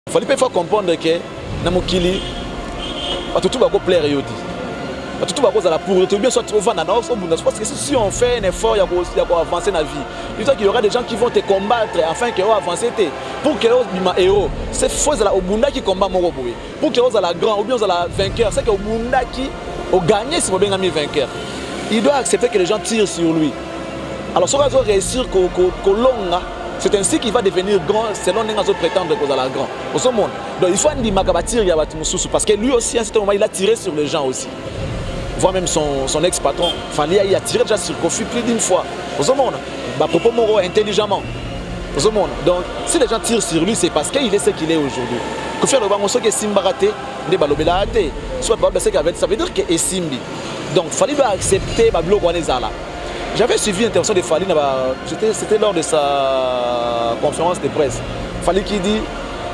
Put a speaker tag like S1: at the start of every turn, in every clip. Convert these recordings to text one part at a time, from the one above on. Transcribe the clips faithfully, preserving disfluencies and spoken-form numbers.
S1: Il fallait pas comprendre que dans mon kili, tout va plaire yoti. Tout va cause à la pour bien soit au vent parce que si on fait un effort, il y a avancer dans la vie. Il qu'il y aura des gens qui vont te combattre afin que vous avancez pour que vous soyez héros. C'est faux là au bunda qui combat mon robot. Pour que vous soyez grand ou bien vous soyez vainqueur, c'est que au bunda qui au gagné si vous bien ami vainqueur. Il doit accepter que les gens tirent sur lui. Alors si on va réussir qu'au long, c'est ainsi qu'il va devenir grand selon les autres prétendent qu'on a grand. Au ce monde. Donc il faut dire Makabati parce que lui aussi à un certain moment il a tiré sur les gens aussi. Voire même son, son ex-patron, Falia, il a tiré déjà sur Kofi plus d'une fois. Au monde, bah, propos moraux intelligemment. Au monde. Donc, si les gens tirent sur lui, c'est parce qu'il est ce qu'il est aujourd'hui. Kofi Alobang, on sait que Simba raté, des balobela raté. Soit ça veut dire que est Simbi. Donc, Fali doit accepter Bablo Guanezala. J'avais suivi l'intervention de Fali, c'était lors de sa conférence de presse. Fali qui dit,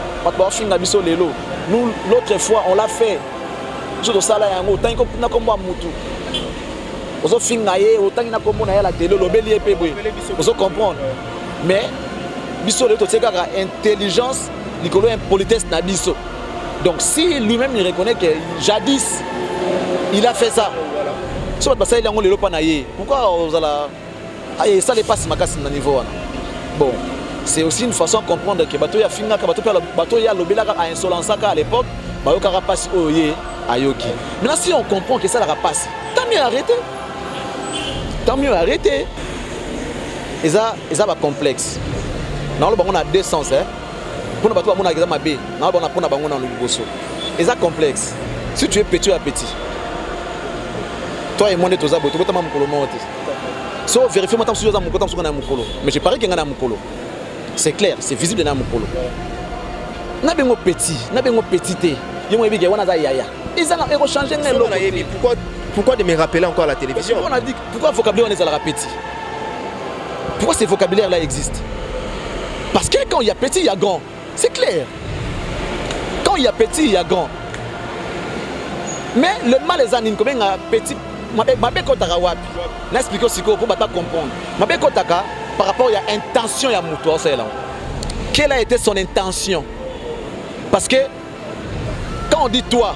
S1: nous, l'autre fois, on l'a fait. Je dois ça là autant que na comme moi mutu ozo fingaye autant na comme na la télé lo beli epé boy ozo comprendre mais biso le to tseka intelligence nicolo impolitesse na biso donc si lui-même il reconnaît que jadis il a fait ça so parce qu'il a ngolo le pa na ye pourquoi ozala aye ça les passe makasi na niveau bon c'est aussi une façon de comprendre que bato ya finga ka bato bato ya lobela ka insolence à l'époque bayo ka passe oye Ayoki. Maintenant, si on comprend que ça la passe, tant mieux arrêter. Tant mieux arrêter. Et ça, et ça va complexe. Dans le on a deux sens. Hein. Pour nous, on a des ma B. Dans le on a on a le bosso. Et ça complexe. Si tu es petit à petit, toi et moi, tu as beaucoup de temps pour le monter. Sauf vérifier moi, sur mon côté, mon colo. Mais je parie qu'il y a un colo. C'est clair, c'est visible dans mon colo. N'a pas petit, n'a pas petit. Ils ont changé.
S2: Pourquoi, pourquoi de me rappeler encore à la télévision?
S1: On a dit pourquoi le vocabulaire est à la petit? Pourquoi ce vocabulaire-là existe? Parce que quand il y a petit, il y a grand. C'est clair. Quand il y a petit, il y a grand. Mais le mal est anime comme un petit. N'explique aussi pour ne pas comprendre. Par rapport à l'intention, il y a Moutoua. Quelle a été son intention? Parce que quand on dit toi,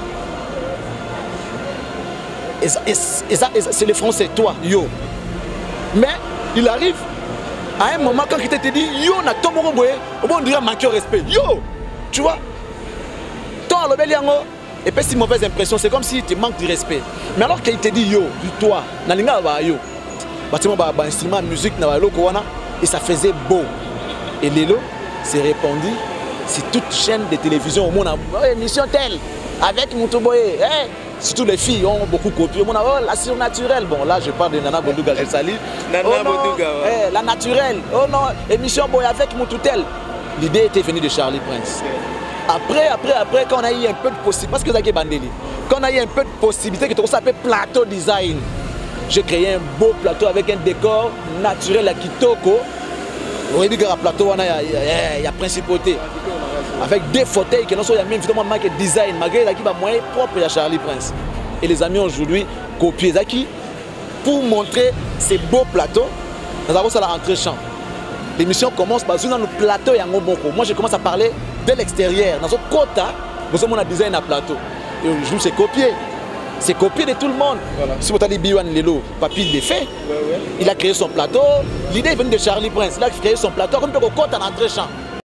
S1: c'est le français, toi, yo. Mais il arrive à un moment quand il te dit yo, on dirait manquer au respect. Yo, tu vois. Toi, le bel yango, et puis c'est une mauvaise impression, c'est comme si tu manques de respect. Mais alors qu'il te dit yo, du toi, nalinga ba yo, bâtiment ba instrument musique na lo kowana, et ça faisait beau. Et Lelo s'est répandu. C'est toute chaîne de télévision au monde a émission telle avec Moutouboye. Hey, surtout les filles ont beaucoup copié. On a oh, la surnaturelle. Bon là je parle de Nana Bodouga, je salue.
S2: Nana
S1: oh,
S2: Bodouga. Ouais.
S1: Hey, la naturelle. Oh non, émission boy avec Moutoutel. L'idée était venue de Charlie Prince. Après, après, après, quand on a eu un peu de possibilité, parce que c'est Bandeli, quand on a eu un peu de possibilité que tout ça s'appelle plateau design, j'ai créé un beau plateau avec un décor naturel à Kitoko. On a dit qu'à plateau, il y a principauté. Avec des fauteuils qui sont même évidemment marqué design, malgré la qui va moyen propre à Charlie Prince. Et les amis aujourd'hui copient Zaki pour montrer ces beaux plateaux. Nous avons ça à l'entrée-champ. L'émission commence par un plateau et un boko. Moi je commence à parler de l'extérieur. Dans un quota, nous avons un design à plateau. Et aujourd'hui c'est copié. C'est copié de tout le monde. Voilà. Si vous avez dit Biwan Lelo, Papi l'a fait. Ouais, ouais. Il a créé son plateau. L'idée est venue de Charlie Prince. Il a créé son plateau comme un côte à l'entrée-champ.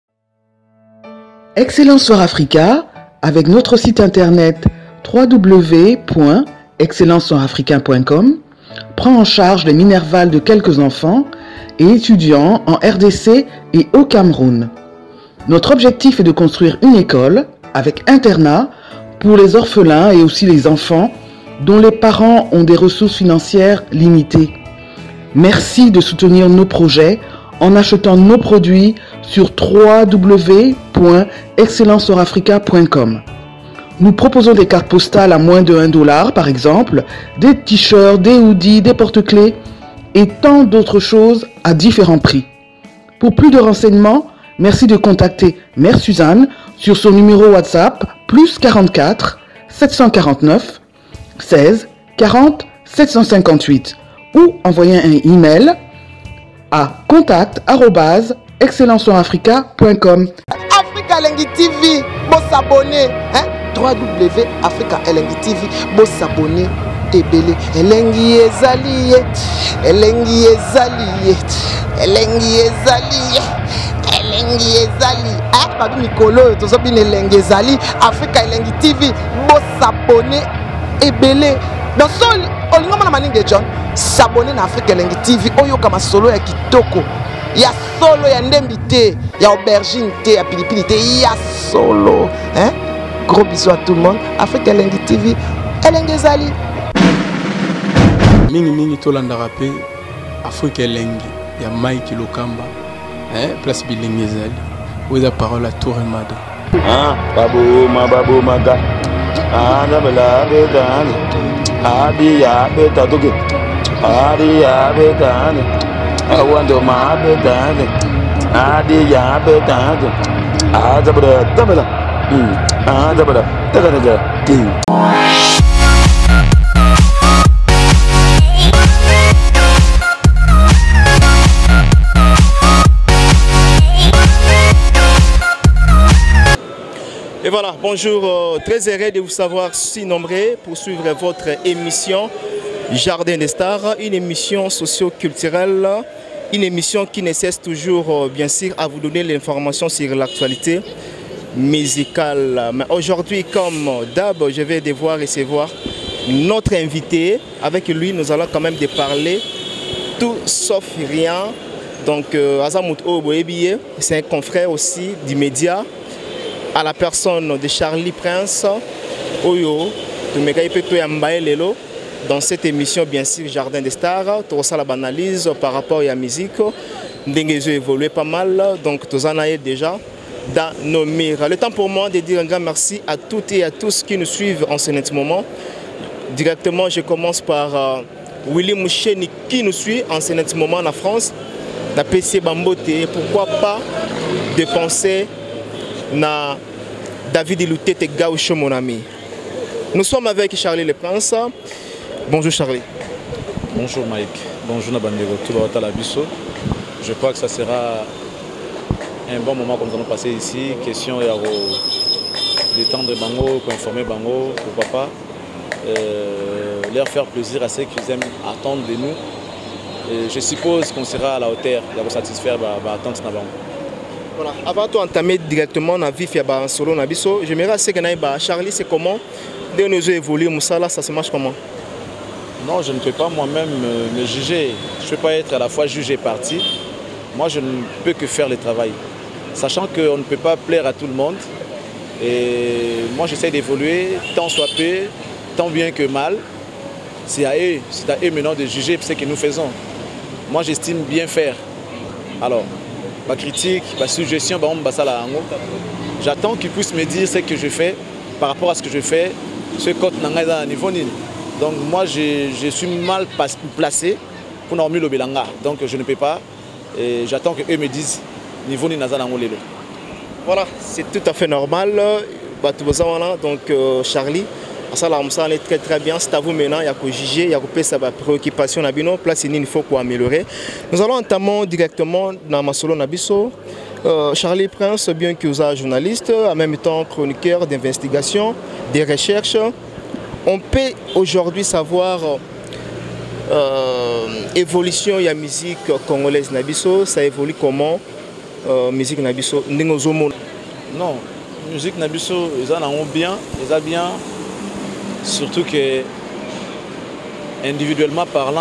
S3: Excellence Soir Africa, avec notre site internet w w w point excellence soir africain point com, prend en charge les minervales de quelques enfants et étudiants en R D C et au Cameroun. Notre objectif est de construire une école avec internat pour les orphelins et aussi les enfants dont les parents ont des ressources financières limitées. Merci de soutenir nos projets en achetant nos produits sur w w w point excellence soir africa point com. Nous proposons des cartes postales à moins de un dollar par exemple, des t-shirts, des hoodies, des porte-clés et tant d'autres choses à différents prix. Pour plus de renseignements, merci de contacter Mère Suzanne sur son numéro WhatsApp plus quarante-quatre sept cent quarante-neuf seize quarante sept cent cinquante-huit ou envoyer un email à contact arobase excellence soir africa point com.
S1: Africa
S4: Africa Elengi T V, bon s'abonner. Hein? w w w point africa elengi t v, bon s'abonner. Ebele. Elengi ezali, elengi ezali, elengi ezali, elengi ezali. Ah, babi Mikolo, tozo bin elengi ezali. Africa Elengi T V, bon s'abonner. Ebele. Dans son, olingo mana maninge John, s'abonner na Africa Elengi T V, oyo kama solo ya kitoko. Ya solo ya ndembite, ya aubergine te, ya pilipili te, ya solo. Hein? Gros bisous à tout le monde. Africa Elengi T V, Elengi ezali.
S5: Mingi mingi tolanda rapé Africa Elengi ya Mike Lokamba, hein, place bilingue ezali. Où est la parole à Touremade?
S6: Ah, babu ma babu maga. Ah, na bela betani. Adi ya betatuke. Adi ya betani. Awando ma betani. Adi ya betani. Ah, dabra dabla. Hmm. Ah, dabra dabla. Hmm.
S2: Et voilà, bonjour, euh, très heureux de vous savoir si nombreux pour suivre votre émission Jardin des Stars, une émission socio-culturelle, une émission qui ne cesse toujours, euh, bien sûr, à vous donner l'information sur l'actualité musicale. Mais aujourd'hui, comme d'hab, je vais devoir recevoir notre invité. Avec lui, nous allons quand même de parler tout sauf rien. Donc, euh, Azamout Oboebiye, c'est un confrère aussi du média, à la personne de Charlie Prince, Oyo, de Megaïpeto Yambaye Lelo, dans cette émission, bien sûr, Jardin des Stars, tout ça, la analyse par rapport à la musique, Ndengezo évolué pas mal, donc tout ça, déjà dans nos murs. Le temps pour moi de dire un grand merci à toutes et à tous qui nous suivent en ce moment. Directement, je commence par euh, Willy Moucheni qui nous suit en ce moment en France, la P C Bambote, pourquoi pas de penser na David Iloutete Gaucho, mon ami. Nous sommes avec Charlie Le Prince. Bonjour Charlie.
S1: Bonjour Mike. Bonjour Nabandego. Tout le monde à la bisso. Je crois que ça sera un bon moment comme nous allons passer ici. Question de détendre Bango, informer Bango, pourquoi pas. Euh, leur faire plaisir à ceux qu'ils aiment attendre de nous. Et je suppose qu'on sera à la hauteur de satisfaire l'attente de Bango.
S2: Voilà. Avant de entamer directement dans la vie de solo Nabiso, j'aimerais savoir Charlie, c'est comment de nous évoluer, Moussala, ça se marche comment?
S1: Non, je ne peux pas moi-même me juger. Je ne peux pas être à la fois jugé parti. Moi, je ne peux que faire le travail. Sachant qu'on ne peut pas plaire à tout le monde. Et moi, j'essaie d'évoluer tant soit peu, tant bien que mal. C'est à eux, c'est à eux maintenant de juger ce que nous faisons. Moi, j'estime bien faire. Alors, ma critique, ma suggestion, j'attends qu'ils puissent me dire ce que je fais par rapport à ce que je fais, ce côté à niveau. Donc moi je, je suis mal placé pour normer le Belanga. Donc je ne peux pas. Et j'attends qu'eux me disent niveau ni Nazana Ngolelo.
S2: Voilà, c'est tout à fait normal. Donc euh, Charlie, ça est très très bien. C'est à vous maintenant, il y a que juger, il y a que sa préoccupation nabino, place il faut qu'on améliorer. Nous allons entamer directement dans ma solo nabiso. Euh, Charlie Prince, bien que vous êtes journaliste, en même temps chroniqueur d'investigation, des recherches. On peut aujourd'hui savoir euh, évolution de la musique congolaise nabiso, ça évolue comment euh, musique nabiso
S1: non, musique nabiso, ils en ont bien, ils ont bien. Surtout que individuellement parlant,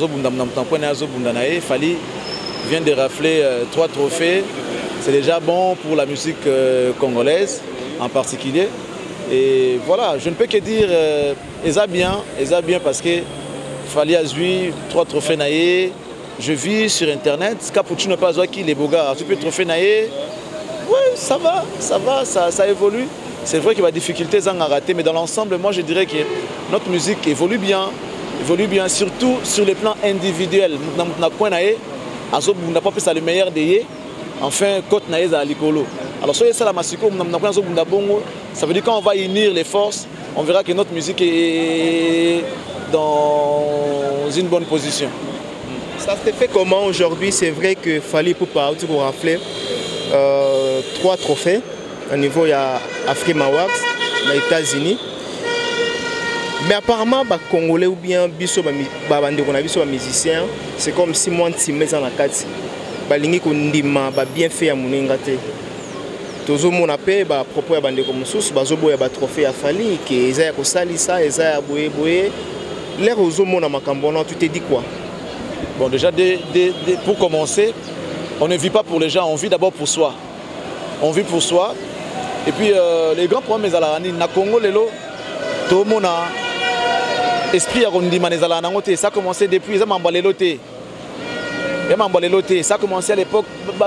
S1: Fali vient de rafler euh, trois trophées. C'est déjà bon pour la musique euh, congolaise en particulier. Et voilà, je ne peux que dire euh, ils ont bien, ils ont bien parce que Fali a eu trois trophées naïe. Je vis sur internet, Capuchino pas qui les beaux gars, tu peux trophée naïe. Oui, ça va, ça va, ça, ça évolue. C'est vrai qu'il y a des difficultés à rater, mais dans l'ensemble, moi je dirais que notre musique évolue bien, évolue bien, surtout sur le plan individuel. On n'a pas fait ça le meilleur des enfin, côte naïe à l'icolo. Alors, si ça la massiko, ça veut dire qu'on va unir les forces, on verra que notre musique est dans une bonne position.
S2: Ça se fait comment aujourd'hui? C'est vrai que Fali Poupa a raflé euh, trois trophées. au niveau de Afrima Awards, aux États-Unis. Mais apparemment, les Congolais ou bien les musiciens, c'est comme si moi, je suis en Akati. Balingi kondima ba bien fait à monengate tozo mona pe ba propos ya bande comme sous bazo boya ba trophée ya fali que eza ya kosalisa eza ya boye boye l'air ozo mona makambo tu te dis quoi?
S1: Bon, déjà de, de, de, pour commencer, on ne vit pas pour les gens, on vit d'abord pour soi. On vit pour soi. Et puis euh, les grands problèmes ezalani na Congo lelo to mona esprit ya kondima ezala nangote ça a commencé depuis ça mambalelo te. Ça a commencé à l'époque,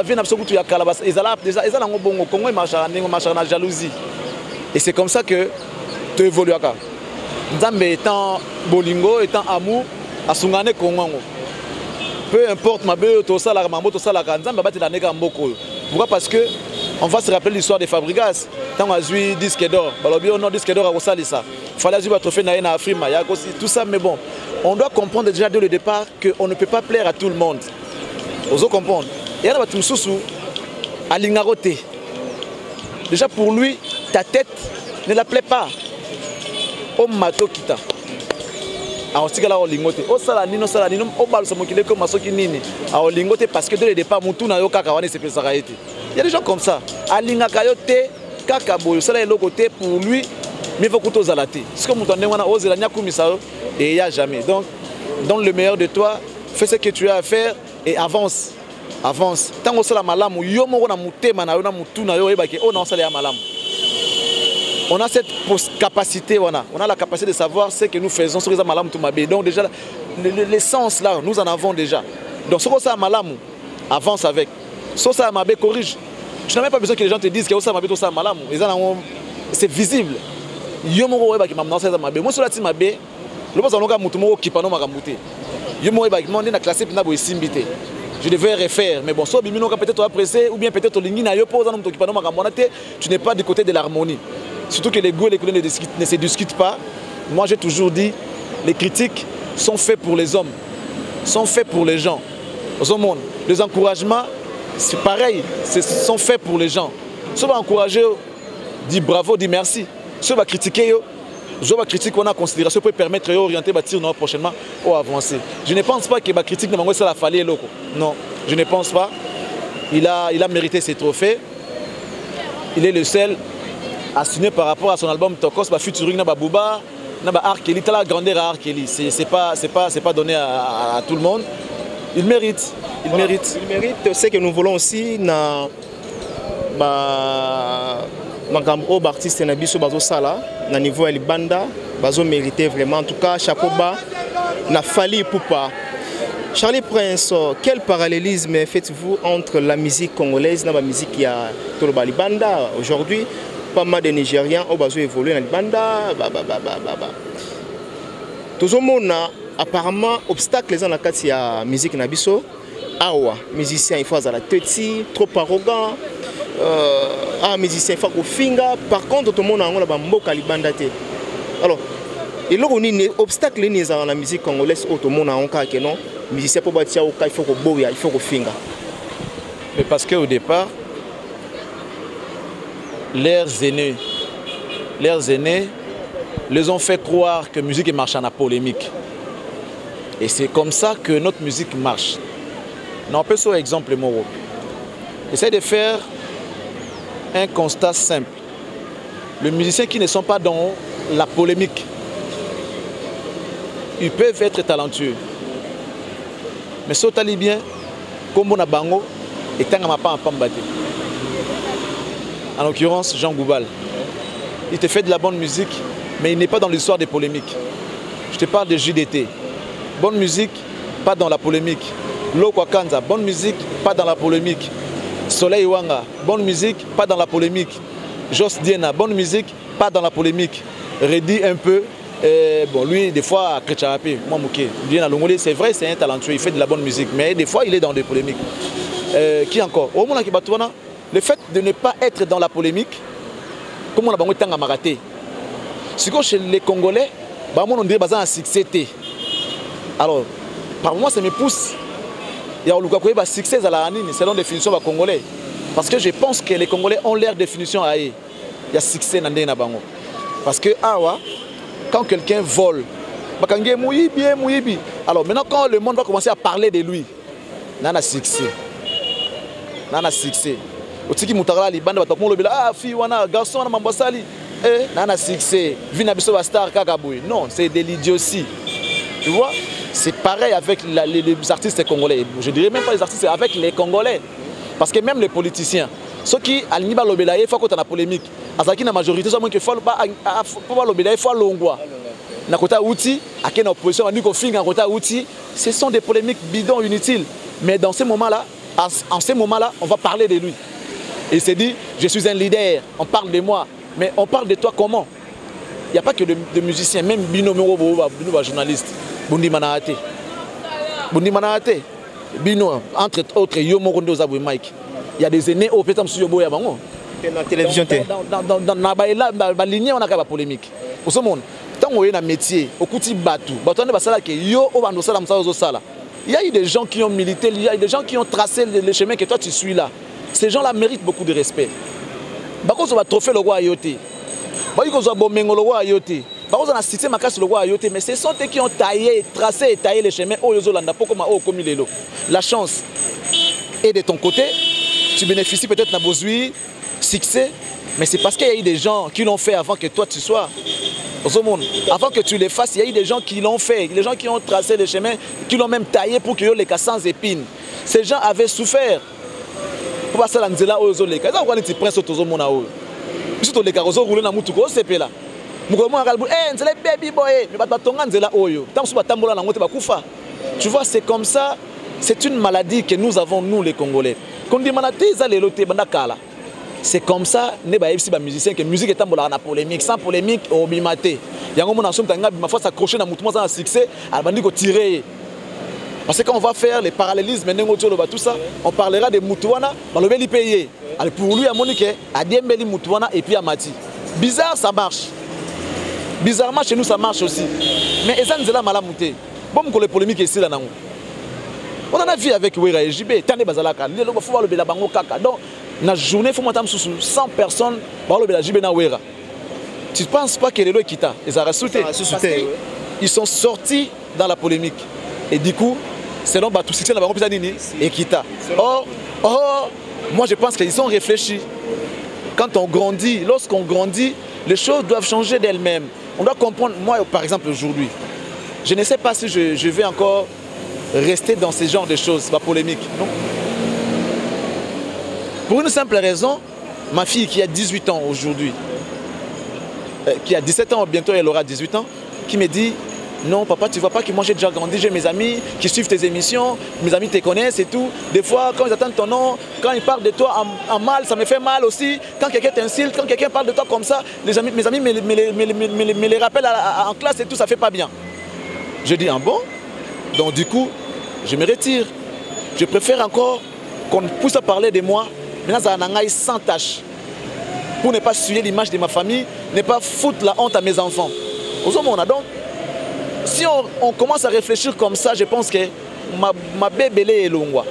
S1: Congo marche en jalousie. Et c'est comme ça que tu évolues. Nzambe étant bolingo, étant amour, à Sungane Congo. Peu importe, ma belle, tout ça, la mambo, tout ça, la Nzambe va te donner un beaucoup. Pourquoi? Parce que on va se rappeler l'histoire des Fabregas. Tant qu'on a joué disque d'or, on a disque d'or à Rosalissa. Il fallait jouer un trophée dans Afrima, tout ça, mais bon, on doit comprendre déjà dès le départ qu'on ne peut pas plaire à tout le monde. Vous comprenez? Et là, tu me sous à l'ingarote. Déjà pour lui, ta tête ne la plaît pas. Au mato kita. Alors si là on lingote. Au sala nino sala nino au bal ça mokile comme masoki nini. Alors lingote parce que dès le départ mutu na yo kaka wane c'est ça été. Il y a des gens comme ça. À l'ingakayote kaka boyo sala est le côté pour lui mais faut que zalate. C'est comme mutu wana ozela nyakumisa et il y a jamais. Donc donne le meilleur de toi, fais ce que tu as à faire. Et avance, avance. Tant que la malamu, yo mo na mutema na yo na mutu na yo ebake on a la malamu. On a cette capacité, on a, on a la capacité de savoir ce que nous faisons sur les malamu tout mabé. Donc déjà l'essence là, nous en avons déjà. Donc ce que ça malamu, avance avec. Ce que ça mabé corrige. Tu n'as même pas besoin que les gens te disent que ça mabé tout ça malamu. C'est visible. Yo mo ebake mamna ça mabé. Moi sur la team mabé, le boss on a mutu mo ki pano makamute. Je devais refaire, mais bon, peut-être apprécié ou bien peut-être tu n'es pas du côté de l'harmonie. Surtout que les goûts et les couleurs ne se discutent pas. Moi j'ai toujours dit, les critiques sont faits pour les hommes, sont faits pour les gens. Les encouragements, c'est pareil, sont faits pour les gens. Si on va encourager, dis bravo, dis merci. Si on va critiquer, je vais critiquer qu'on a en considération pour permettre d'orienter prochainement ou avancer. Je ne pense pas que ma critique ne m'a la fallait loco. Non, je ne pense pas. Il a, il a mérité ses trophées. Il est le seul à signer par rapport à son album Tokos, bah featuring na Bouba, na ba Arkeli, t'as la grandeur à Arkeli. C'est c'est pas c'est pas c'est pas donné à, à, à tout le monde. Il mérite. Il voilà. mérite.
S2: Il mérite. Ce que nous voulons aussi na bah Magambo artiste na biso bazo sala na niveau ya banda bazo mériter vraiment en tout cas chapeau-bas na Fally Ipupa. Charlie Prince, quel parallélisme faites-vous entre la musique congolaise et la musique ya Toloba Libanda aujourd'hui? Pas mal de Nigériens ont besoin d'évoluer dans Libanda. Tout le monde a apparemment obstacle dans la musique na biso. Awa, musicien il faut à la tête, trop arrogant. Euh, ah, musicien, il faut qu'on finga. Par contre, tout le monde a un mboka libanda. Alors, il y a un obstacle dans la musique congolaise. Tout le monde a un cas que non. Musicien, pour bâtir au cas, il faut qu'on boya, il faut qu'on finga.
S1: Mais parce qu'au départ, leurs aînés, leurs aînés, les ont fait croire que la musique marche en polémique. Et c'est comme ça que notre musique marche. On peut sur exemple, Moro. Essaye de faire un constat simple. Les musiciens qui ne sont pas dans la polémique, ils peuvent être talentueux. Mais si tu bien, comme on a bango, et tu n'as pas un pambate. En l'occurrence, Jean Goubal. Il te fait de la bonne musique, mais il n'est pas dans l'histoire des polémiques. Je te parle de J D T. Bonne musique, pas dans la polémique. Loko Kanza, bonne musique, pas dans la polémique. Soleil Wanga, bonne musique, pas dans la polémique. Jos Diena, bonne musique, pas dans la polémique. Reddy un peu, euh, bon lui des fois Krecharape, moi Mouké, c'est vrai, c'est un talentueux, il fait de la bonne musique, mais des fois il est dans des polémiques. Euh, qui encore? Au moment le fait de ne pas être dans la polémique, comme on a bango tanga maraté. Si chez les Congolais, bah on dirait bazan un succès. Alors, par moi ça me pousse. Il y a un succès à la anine selon la définition des Congolais. Parce que je pense que les Congolais ont leur définition à eux. Il y a succès dans les bango. Parce que awa, quand quelqu'un vole, alors maintenant quand le monde va commencer à parler de lui, il y a succès. Il y a succès. Otiki mutara li banda bato molo bila ah fi wana garçon wana mambasali eh nana succès vina biso ba star kakaboui non c'est de l'idiotie tu vois c'est pareil avec la, les, les artistes congolais je dirais même pas les artistes avec les Congolais parce que même les politiciens ceux qui alini ba lobela il faut qu'on a polémique azaki na majorité so moins que faut ba faut ba lobela il faut longwa na kota outil à quelle opposition ni ko finga kota outil ce sont des polémiques bidons inutiles mais dans ces moments là en ces moments là on va parler de lui. Et il s'est dit, je suis un leader, on parle de moi, mais on parle de toi comment? Il n'y a pas que de, de musiciens, même Bino Bino journaliste, Bundi Manahate. Bundi Manahate, Bino, entre autres, Yomo Rondo Zabou Mike. Il y a des aînés au Pétam Suyobo Yabango.
S2: Dans la télévision,
S1: dans la lignée, on a une polémique. Au ce monde, tant qu'on est un métier, au Kouti Batou, il y a eu des gens qui ont milité, il y a eu des gens qui ont tracé le chemin que toi tu suis là. Ces gens-là méritent beaucoup de respect. Parce qu'on va trophée le roi Ayoté. Parce qu'on va bomengo le roi Ayoté. Parce qu'on a cité ma casse le roi Ayoté. Mais ce sont eux qui ont taillé, tracé et taillé les chemins. Oh Yozolanda, pourquoi oh comme il est là. La chance est de ton côté. Tu bénéficies peut-être d'un besoin, succès. Mais c'est parce qu'il y a eu des gens qui l'ont fait avant que toi tu sois. Avant que tu les fasses, il y a eu des gens qui l'ont fait. Des gens qui ont tracé les chemins, qui l'ont même taillé pour qu'il y ait les cas sans épines. Ces gens avaient souffert. Pour passer la nzela ozo leka ça quoi les prince tozo mona o biso leka ozo rouler na mutu ko sepela muko mo ngalbu eh nzela baby boy mais ba tonga nzela oyo tant so batambola na ngote ba kufa tu vois c'est comme ça c'est une maladie que nous avons nous les Congolais quand dit maladie ça les loté banda kala c'est comme ça ne ba yebisi ba musicien que musique etambola na polémique sans polémique au bimate yango mona somta ngabi ma fois s'accrocher na mutu mo ça succès albandi ko tirer. Parce que quand on va faire les parallélismes, tout ça, on parlera de Moutouana, Malobeli payé. Pour lui, à Monique, à Diembeli Moutouana et puis à Mati. Bizarre, ça marche. Bizarrement, chez nous, ça marche aussi. Mais Ezan Zela Malamouté, bon, pour les polémiques ici, là, on en a vu avec Wera et J B, Tane Bazalaka, il faut voir le Bélabango Kaka. Donc, dans la journée, il faut monter sous cent personnes pour le Béla J B na Wera. Tu ne penses pas que les lois quittent? Ils sont sortis dans la polémique. Et du coup, selon tout ce qui est et Kita. Or, or, moi je pense qu'ils ont réfléchi. Quand on grandit, lorsqu'on grandit, les choses doivent changer d'elles-mêmes. On doit comprendre, moi par exemple aujourd'hui, je ne sais pas si je, je vais encore rester dans ce genre de choses, pas polémique. Non. Pour une simple raison, ma fille qui a dix-huit ans aujourd'hui, euh, qui a dix-sept ans, bientôt elle aura dix-huit ans, qui me dit non, papa, tu ne vois pas que moi j'ai déjà grandi, j'ai mes amis qui suivent tes émissions, mes amis te connaissent et tout. Des fois, quand ils attendent ton nom, quand ils parlent de toi en, en mal, ça me fait mal aussi. Quand quelqu'un t'insulte, quand quelqu'un parle de toi comme ça, les amis, mes amis me, me, me, me, me, me les rappellent à, à, en classe et tout, ça ne fait pas bien. Je dis, ah bon? Donc du coup, je me retire. Je préfère encore qu'on puisse parler de moi, maintenant ça a sans tâche. Pour ne pas suyer l'image de ma famille, ne pas foutre la honte à mes enfants. Aux hommes, on a donc. Si on, on commence à réfléchir comme ça, je pense que ma, ma bébé est longue.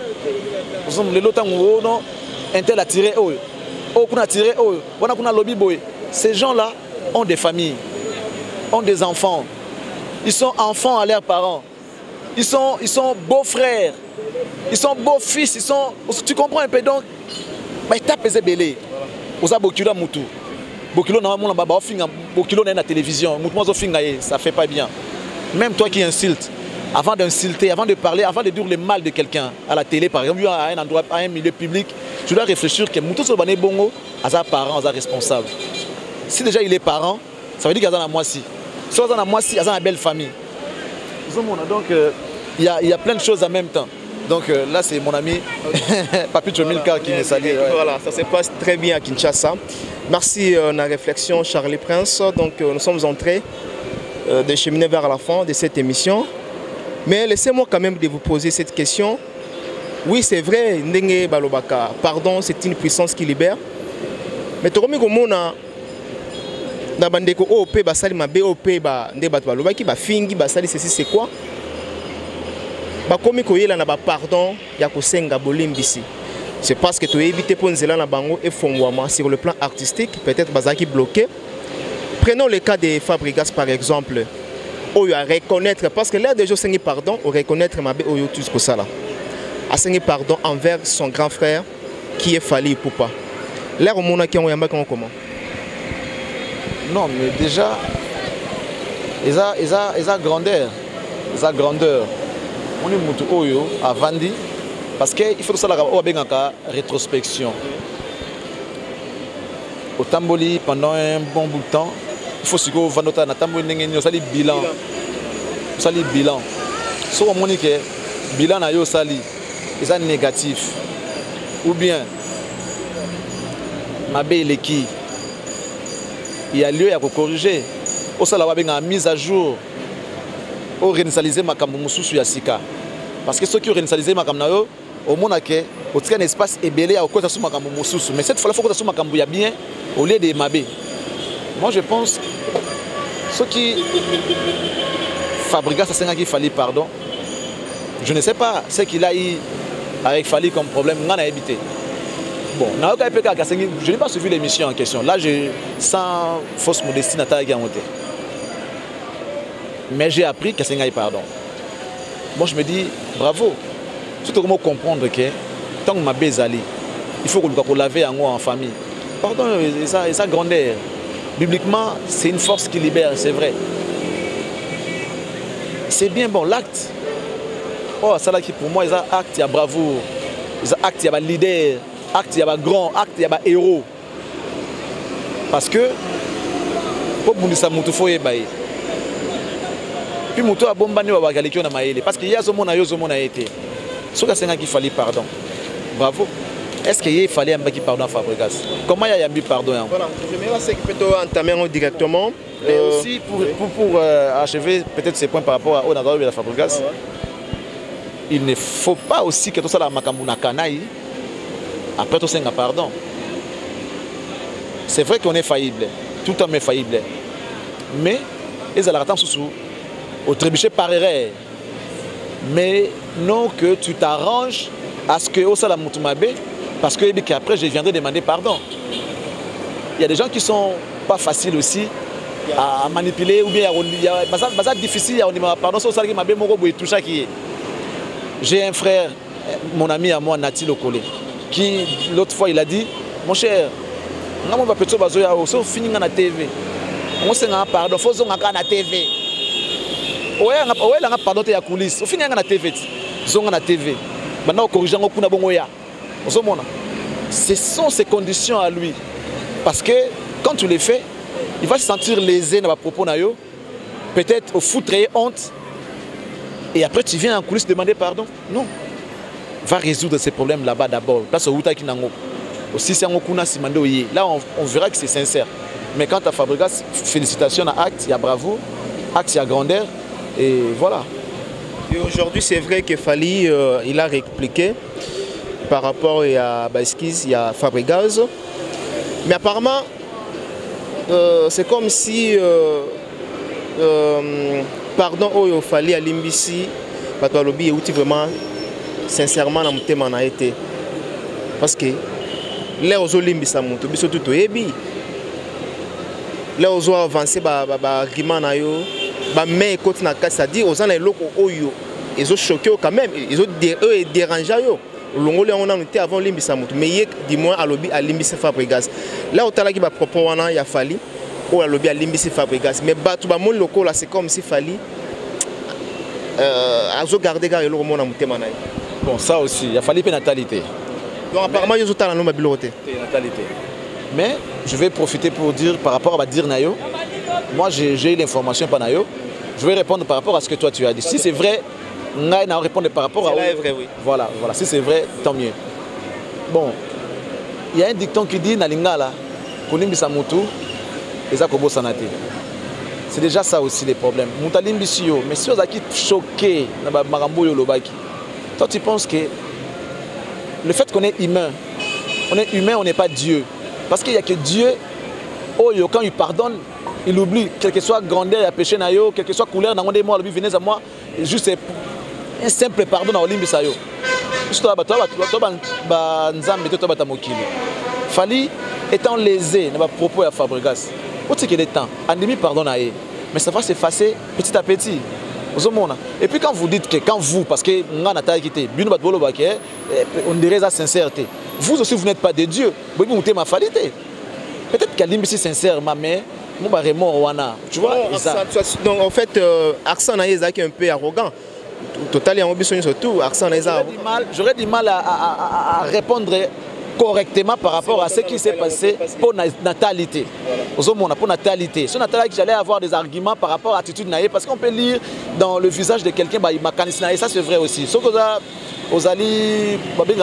S1: Ces gens-là ont des familles, ont des enfants. Ils sont enfants à leurs parents. Ils sont, ils sont beaux-frères. Ils sont beaux-fils. Ils sont... Tu comprends un peu donc? Ils tapent les bébés. Ils ont beaucoup de moutou. Beaucoup de la télévision. Ça fait pas bien. Même toi qui insultes, avant d'insulter, avant de parler, avant de dire le mal de quelqu'un à la télé, par exemple, à un endroit, à un milieu public, tu dois réfléchir que Moutou Sobané Bongo a sa parent, a sa responsable. Si déjà il est parent, ça veut dire qu'il y a un moisi. Si il y a un moisi, il y a une belle famille. Donc euh, il, y a, il y a plein de choses en même temps. Donc euh, là c'est mon ami Papi Chomilka qui me salue. Ouais.
S2: Voilà, ça se passe très bien à Kinshasa. Merci euh, de la réflexion Charlie Prince. Donc euh, nous sommes entrés de cheminer vers la fin de cette émission. Mais laissez-moi quand même de vous poser cette question. Oui, c'est vrai, Ndenge Balobaka, pardon, c'est une puissance qui libère. Mais tu sais comment Nabandeko O P basali ma B O P ba Ndenge Balobaki ba fingi basali ceci c'est quoi? Ba komi ko yela na ba pardon ya ko senga bolimbisi. C'est parce que tu as évité pour nous na bango et fondwama sur le plan artistique, peut-être bazaki bloqué. Prenons le cas de Fabregas par exemple. Où il a reconnaître, parce que l'air des gens s'enguit pardon, ou reconnaître ma bé ou tout ce que ça là. A s'enguit pardon envers son grand frère qui est Fally Ipupa. L'air au monde qui ont yamba comment?
S1: Non, mais déjà, ils ont ils ont ils ont grandeur, ils ont grandeur. On est mutu oyo à Vandi parce que il faut que ça la rétrospection. Au Tamboli pendant un bon bout de temps. Il faut que vous ayez un bilan. Un bilan. Si vous avez un bilan est négatif, ou bien, il y a lieu à corriger. Vous avez une mise à jour. Vous réinitialisez ma caméra ya sika. Parce que ceux qui ont réinitialisé ma caméra, au monde il y a un espace ébélé à côté de ma caméra. Mais cette fois, il faut que vous ayez bien au lieu de Mabé. Moi, je pense ce qui Fabregas a qu'il fallait pardon. Je ne sais pas ce qu'il a eu avec Fally comme problème. On a évité. Bon, je n'ai pas suivi l'émission en question. Là, je sans fausse modestie, mais j'ai appris qu'il a eu pardon. Moi, je me dis bravo. Surtout comment comprendre que tant que ma bézali, il faut qu'on laver en famille. Pardon, et ça grandeur. Bibliquement, c'est une force qui libère, c'est vrai. C'est bien bon, l'acte. Oh, ça là qui pour moi, il y a acte, il y a bravoure. Il y a acte, il y a leader. Acte, il y a grand. Acte, il y a héros. Parce que, pour nous ça, il faut y aller. Puis, il faut a bomba parce qu'il y a ce monde, il y a ce monde a été. Ce qu'il fallait pardon. Bravo. Est-ce qu'il fallait un qui pardon à Fabregas? Comment il y a eu pardon?
S2: Voilà, je vais plutôt entamer directement.
S1: Mais euh... aussi pour, pour, pour euh, achever peut-être ces points par rapport à Onador et à Fabregas, ah ouais. Il ne faut pas aussi que tout ça la makamuna kanaï après tout ça un pardon. C'est vrai qu'on est faillible, tout homme est faillible, mais ils ont l'attente sous au trébucher par erreur. Mais non que tu t'arranges à ce que au ça la mutumabe. Parce que après, je viendrai demander pardon. Il y a des gens qui ne sont pas faciles aussi à manipuler ou bien c'est difficile à dire pardon. J'ai un frère, mon ami à moi, Nati Lokole, qui l'autre fois il a dit, mon cher, on va peut-être finir dans la T V. On s'est dit pardon, il faut que la T V. Oui, on a pardon, il y a coulisses. On finit dans la T V. On a la T V. Maintenant, on corrige on a ce sont ses conditions à lui. Parce que quand tu les fais, il va se sentir lésé dans les propos. Peut-être au foutre honte. Et après tu viens en coulisses demander pardon. Non. Va résoudre ces problèmes là-bas d'abord. Là, on verra que c'est sincère. Mais quand tu as Fabregas, félicitations à Acte, il y a bravo. Acte, il y a grandeur. Et voilà.
S2: Et aujourd'hui, c'est vrai que Fally, euh, il a répliqué par rapport à Baskiz, il y a Fabregas. Mais apparemment, euh, c'est comme si, euh, euh, pardon, il fallait à l'Imbisi, Patoualobi, et vraiment, sincèrement, dans mon thème, on a été. Parce que, là, aux Olimbis, ils sont tout au ébi. Là, aux ont avancé, mais côté na c'est-à-dire aux gens les locaux ils ont choqué quand même, ils ont dérangé. On a noté avant Limbisa Moutou, mais du moins à lobby à Limbisa Fabregas. Là, au Talaki va propos, il a fallu, ou à lobby à Limbisa Fabregas. Mais tout le monde local là, c'est comme si fallait à garder le monde à Mouté Manaï.
S1: Bon, ça aussi, il a fallu pénalité.
S2: Donc apparemment, ils ont talent à biloté.
S1: Pénalité. Mais je vais profiter pour dire par rapport à dire Nayo. Moi, j'ai eu l'information par Nayo. Je vais répondre par rapport à ce que toi tu as dit. Si c'est vrai, Nayo n'a répondre par rapport à.
S2: C'est vrai, oui.
S1: Voilà, voilà. Si c'est vrai, tant mieux. Bon, il y a un dicton qui dit Nalingala, Kolimbi Samutu, et Zakobo Sanate. C'est déjà ça aussi les problèmes. Moutalimbi Sio, mais si on a qui choqué, toi tu penses que le fait qu'on est humain, on est humain, on n'est pas Dieu. Parce qu'il n'y a que Dieu, oh, quand il pardonne, il oublie, quelle que soit grandeur, il a péché, quelle que soit couleur, venez à moi, juste un simple pardon dans l'Olympe. Fali étant lésé dans propos à Fabregas. Où est-ce qu'il est temps? Andemi pardon à mais ça va s'effacer petit à petit. Et puis quand vous dites que quand vous, parce que on dirait la sincérité, vous aussi vous n'êtes pas de Dieu. Vous montez ma falité. Peut-être qu'elle est sincère, mais tu vois.
S2: Donc en fait, Arsène est un peu arrogant. Total et ambition surtout. Arsène est
S1: J'aurais du mal à, à, à répondre correctement par rapport à ce qui s'est passé pour natalité. Pour natalité. Sur natalité, j'allais avoir des arguments par rapport à l'attitude naïe parce qu'on peut lire dans le visage de quelqu'un, bah, il m'a canisé, ça c'est vrai aussi. Sauf que ça, aux alliés,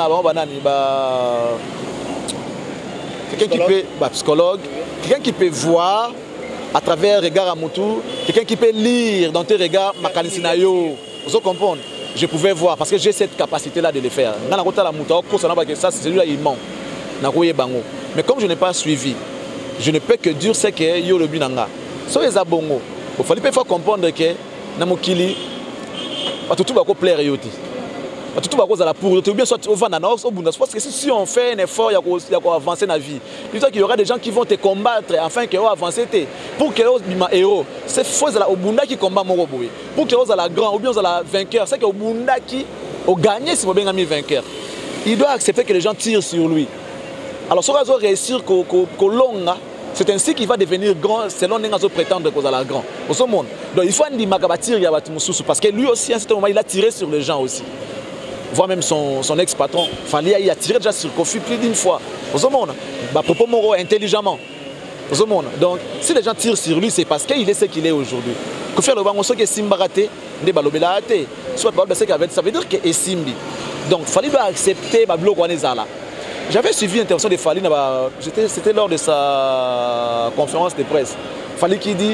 S1: quelqu'un qui peut, bah, psychologue, quelqu'un qui peut voir à travers regard à Moutou, quelqu'un qui peut lire dans tes regards, ma canisé, vous comprenez? Je pouvais voir parce que j'ai cette capacité-là de le faire. Ça, c'est celui-là, il ment. Mais comme je n'ai pas suivi, je ne peux que dire ce que yo le binanga. So les abongo. Il fallait pas comprendre que namokili tout va plaire yoti. Tout va cause à la pour ou bien soit au vananos au bundas parce que si on fait un effort, il y a quoi avancer dans la vie. Plutôt qu'il y aura des gens qui vont te combattre afin que vous avancez pour que vous bima héros. C'est faux au bunda qui combat mon robot. Pour que vous la grand ou bien vous la vainqueur, c'est que au bunda qui au gagné si vous bien ami vainqueur. Il doit accepter que les gens tirent sur lui. Alors si vous réussir que que longa, c'est ainsi qu'il va devenir grand selon les gens prétendre que vous la grand. Au ce monde. Donc il faut un dimakabatir ya batumususu parce que lui aussi à un certain moment il a tiré sur les gens aussi. Voire même son, son ex-patron, Fali il a tiré déjà sur Kofi plus d'une fois. Au monde, bah, propos moraux intelligemment. Au monde. Donc, si les gens tirent sur lui, c'est parce qu'il est ce qu'il est aujourd'hui. Kofi le bango, ce qui est Simbaraté, ne balobela até. Soit ça veut dire que est Simbi. Donc, Fali doit accepter Bablo Kwanezala. J'avais suivi l'intervention de Fali, c'était lors de sa conférence de presse. Fali qui dit,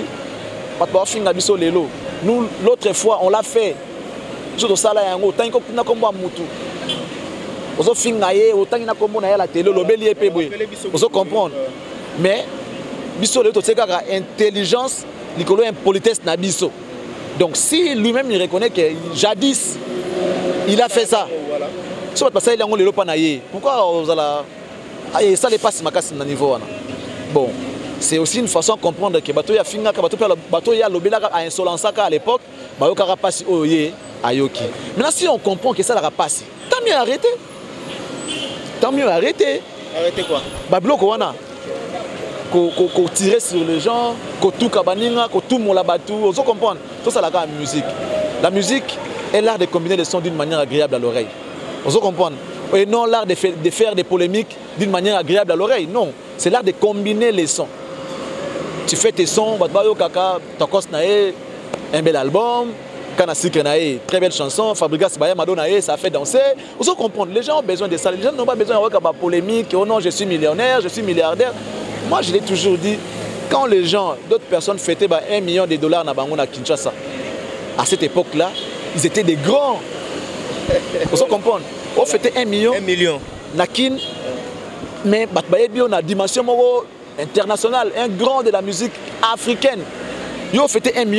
S1: nous, l'autre fois, on l'a fait. Je dois saler un autant que na kombo mutu. Ozo finga ye autant na kombo na la télé lobeli epebwe. Ozo comprendre. Mais biso le to tseka intelligence likolo impolitesse na biso. Donc si lui-même il reconnaît que jadis il a fait ça. Si votre passage il a ngolé lopa na ye. Pourquoi ozala et ça les passe makasi na niveau wana. Bon, c'est aussi une façon de comprendre que bato ya finga ka bato bato ya lobela à insolence à l'époque, ba yo kara passe oye. Ayoki. Maintenant, si on comprend que ça la rapace, tant mieux arrêter. Tant mieux arrêter.
S2: Arrêter quoi?
S1: Bablo Kowana. Ko tirer sur les gens, ko tout kabaninga, ko tout molabatou. On se comprend. Tout ça la musique. La musique est l'art de combiner les sons d'une manière agréable à l'oreille. On se comprend. Et non l'art de, de faire des polémiques d'une manière agréable à l'oreille. Non. C'est l'art de combiner les sons. Tu fais tes sons, Batbayo Kaka, Tokos Nae, un bel album. Très belle chanson, Fabregas Madonna, ça fait danser. Vous faut comprendre, les gens ont besoin de ça. Les gens n'ont pas besoin de polémique. Oh non, je suis millionnaire, je suis milliardaire. Moi, je l'ai toujours dit, quand les gens, d'autres personnes fêtaient un million de dollars à Kinshasa, à cette époque-là, ils étaient des grands. Vous faut comprendre. On fêtait un million.
S2: Un million.
S1: Nakin, mais on a dimension internationale, un grand de la musique africaine. Ils fêtaient un million,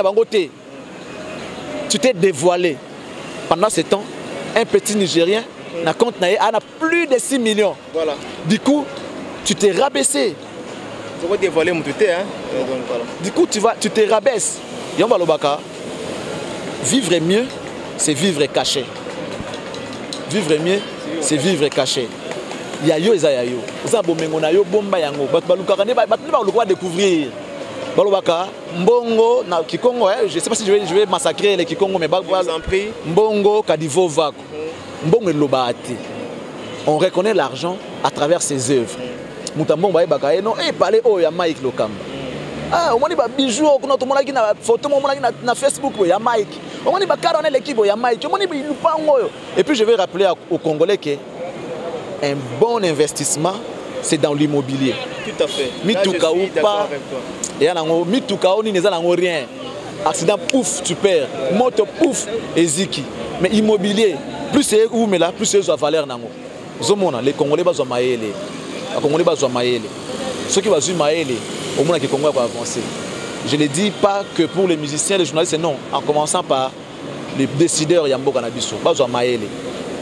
S1: tu t'es dévoilé. Pendant ce temps, un petit Nigérien n'a compte a plus de six millions.
S2: Voilà.
S1: Du coup, tu t'es rabaissé.
S2: Tu vas dévoiler mon tuté, hein?
S1: Du coup, tu vas, tu te rabaisses. Yamba Lobaka, vivre mieux, c'est vivre caché. Vivre mieux, c'est vivre caché. Yayo eza yayo. Oza bomengo na yo bomba yango. Bat balukaka ne ba ba découvrir. Balobaka, Mbongo, na Kikongo, hein, je ne sais pas si je vais, je vais massacrer les Kikongo, mais Mbongo, Kadivo Vako. Mbongo et Lobate. On reconnaît l'argent à travers ses œuvres. Moutambongo, Bakaye, non, et parler, oh, il y a Mike Lokamba. Ah, on dit bijoux, on a une photo, on a na Facebook, il y a Mike. On dit caronner l'équipe, il y a Mike. On dit et puis je vais rappeler aux Congolais qu'un bon investissement, c'est dans l'immobilier.
S2: Tout à fait.
S1: Mitouka ou pas. Et Mitouka ou n'est rien. Accident, pouf, tu perds. Moto, pouf, eziki. Mais immobilier, plus c'est où, mais là, plus c'est la valeur. Les Congolais vont mailler. Les Congolais vont mailler. Ceux qui vont mailler, au moins les Congolais vont avancer. Je ne dis pas que pour les musiciens, les journalistes, non. En commençant par les décideurs Yambo Kanabiso. Ils vont mailler.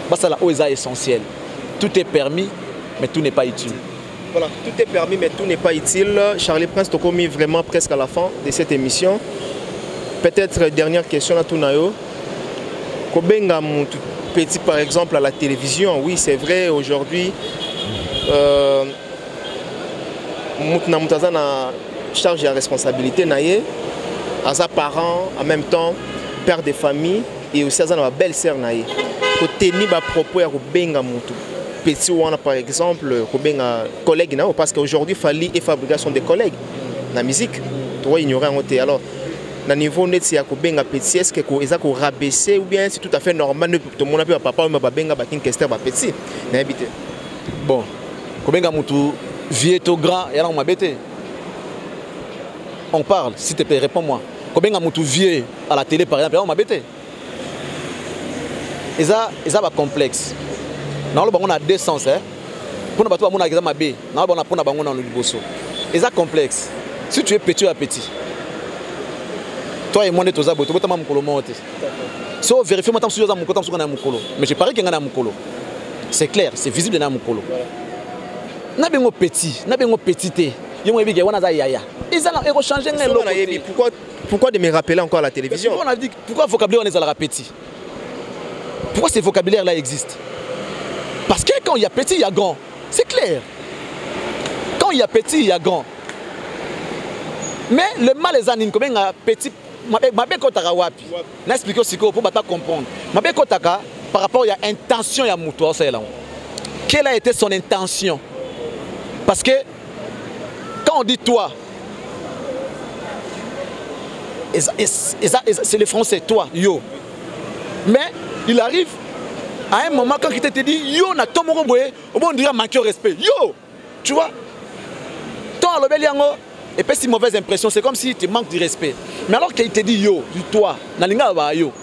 S1: ça là est essentiel. Tout est permis, mais tout n'est pas utile.
S2: Voilà, tout est permis, mais tout n'est pas utile. Charlie Prince, tu as commis vraiment presque à la fin de cette émission. Peut-être dernière question à Tunayo. Kobenga petit par exemple à la télévision, oui c'est vrai aujourd'hui. Euh, Moutna Moutaza na charge de responsabilité naie, à sa parent en même temps père de famille et aussi à sa belle-sœur naie. Côté ni ba propos ya Kobenga Moutou. Petit ouana par exemple, Kobenga collègue na parce qu'aujourd'hui Fali et Fabrica sont des collègues na musique. Toi ignorer en côté alors. Na niveau net c'est à Kobenga petit est-ce que ils ont rabaissé ou bien c'est tout à fait normal tout le monde a pu papa ou ma babenga bakin kester ba petit na habité.
S1: Bon, Kobenga Moutou vieux to grand et là on m'a bêté. On parle, s'il te plaît, réponds-moi. Kobenga Moutou vieux à la télé par exemple, là on m'a bêté. Et ça, et ça va complexe. Non, on a deux sens hein. Pour ne pas tout le monde a examen B. Non, on a pour na bango dans le bosso. Et ça complexe. Si tu es petit ou petit. Toi et moi, tu es abonné, tu es mon colo. Si on vérifie, moi, je suis mon colo. Mais je parie qu'il y a mon colo. C'est clair, c'est visible dans mon colo. Na bengo petit, na bengo petité. Yo mo bi wana za yaya. Ils ont changé les
S2: Pourquoi pourquoi de me rappeler encore à la télévision?
S1: On a dit pourquoi le vocabulaire on est à la petit. Pourquoi ce vocabulaire là existe? Parce que quand il y a petit, il y a grand. C'est clair. Quand il y a petit, il y a grand. Mais le mal les anines comme un petit mabe kotaka wapi na expliquer aussi pour pas comprendre mabe kotaka par rapport à intention ya muto ça là quelle a été son intention parce que quand on dit toi c'est le français toi yo mais il arrive à un moment quand il te dit yo na tomoko boye on dirait manquer au respect yo tu vois toi le beliango. Et puis si mauvaise impression, c'est comme si tu manques de respect. Mais alors qu'il te dit yo, du toi, nalinga ba yo.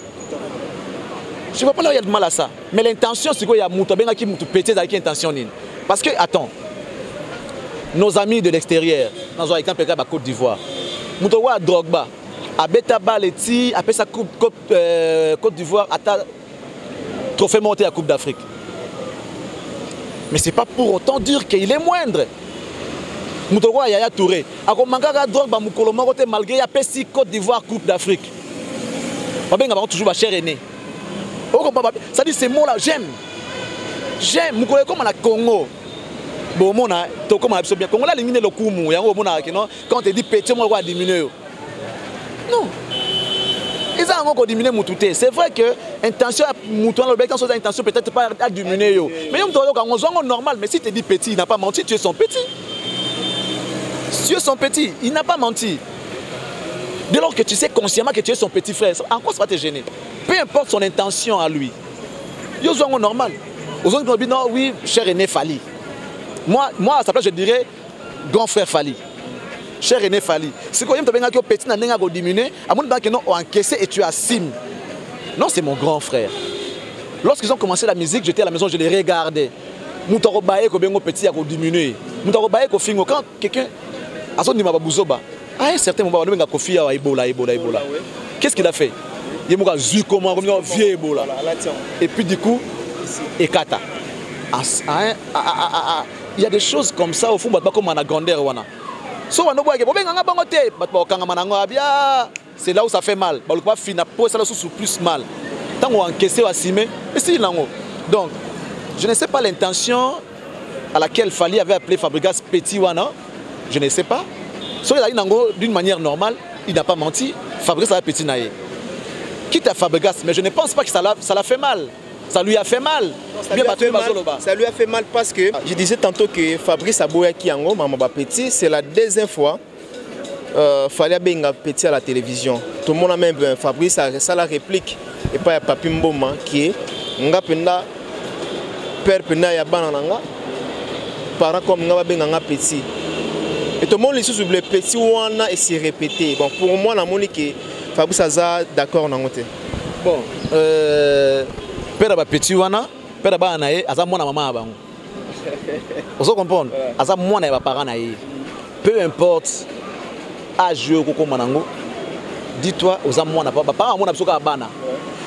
S1: Je ne vois pas là il y a de mal à ça. Mais l'intention c'est qu'il y a mouto benga qui mouto pété avec intention nine. Parce que attends. Nos amis de l'extérieur, dans un exemple à Côte d'Ivoire. Mouto wa Drogba, a beta baleti, après sa coupe Côte d'Ivoire à ta trophée monté à Coupe d'Afrique. Mais c'est pas pour autant dire qu'il est moindre. Moutouwa Yaya Touré. Ako mangaka drogue ba mukolo moko te malgré ya pesi Côte d'Ivoire Coupe d'Afrique. Babenga ba toujours ba cher aîné. Ça dit ces mots là j'aime. J'aime mukolo comme na Congo. Bon mona to comme absolument bien. Congo là liminer le kumu yango mona non quand on te dit petit moi va diminuer. Non. Ils ont encore diminué Moutouté. C'est vrai que intention Moutouan le bec dans son intention peut-être pas à diminuer yo. Mais on doit on normal mais si tu dis petit, il n'a pas menti, tu es son petit. Tu es son petit, il n'a pas menti. Dès lors que tu sais consciemment que tu es son petit frère, en quoi ça va te gêner? Peu importe son intention à lui. Il est normal. Aux autres qui non, oui, cher aîné Fali. Moi, moi, à sa place, je dirais grand frère Fali. Cher aîné Fali. C'est quoi, tu as dit que petit n'a pas diminué, à mon que non, encaissé et tu assumes. Non, c'est mon grand frère. Lorsqu'ils ont commencé la musique, j'étais à la maison, je les regardais. Moutarobaye ko bengo petit a diminué. Moutarobaye ko fingo quand quelqu'un a son dimaba buzoba. À un certain moment, on a confié à Ebola, Ebola, Ebola. Qu'est-ce qu'il a fait? Il m'a dit comment comme vieux Ebola. Et puis du coup, Ekata. Il y a des choses comme ça au fond, comme on a grandeur wana. So on a benga bangote, kanga manango abia. C'est là où ça fait mal. Ba pas fina po ça là sous plus mal. Tant on encaissé assimé, et c'est lango. Donc je ne sais pas l'intention à laquelle Fali avait appelé Fabregas Petit Wana. Je ne sais pas. So, d'une manière normale, il n'a pas menti. Fabregas a Petit Naïe. Quitte à Fabregas, mais je ne pense pas que ça l'a fait mal. Ça lui a fait mal. Non, ça, lui a fait mal.
S2: Ça lui a fait mal parce que je disais tantôt que Fabrice Aboya Kiango, Maman Petit, c'est la deuxième fois euh, Fali Benga Petit à la télévision. Tout le monde a même Fabrice a ça la réplique et pas Papi Mboma qui est Ngapenda. Père pena ya bananga parents comme nga benga petit et tout le monde les sous le petit wana et s'y répéter bon pour moi la moni que Fabrice Aza d'accord na ngote
S1: bon euh père ba petit wana père ba nae aza mwana maman bango vous comprenez aza mwana ba parents nae peu importe âge ko ko manango dis-toi aux mwana ba parents mwana bisoka bana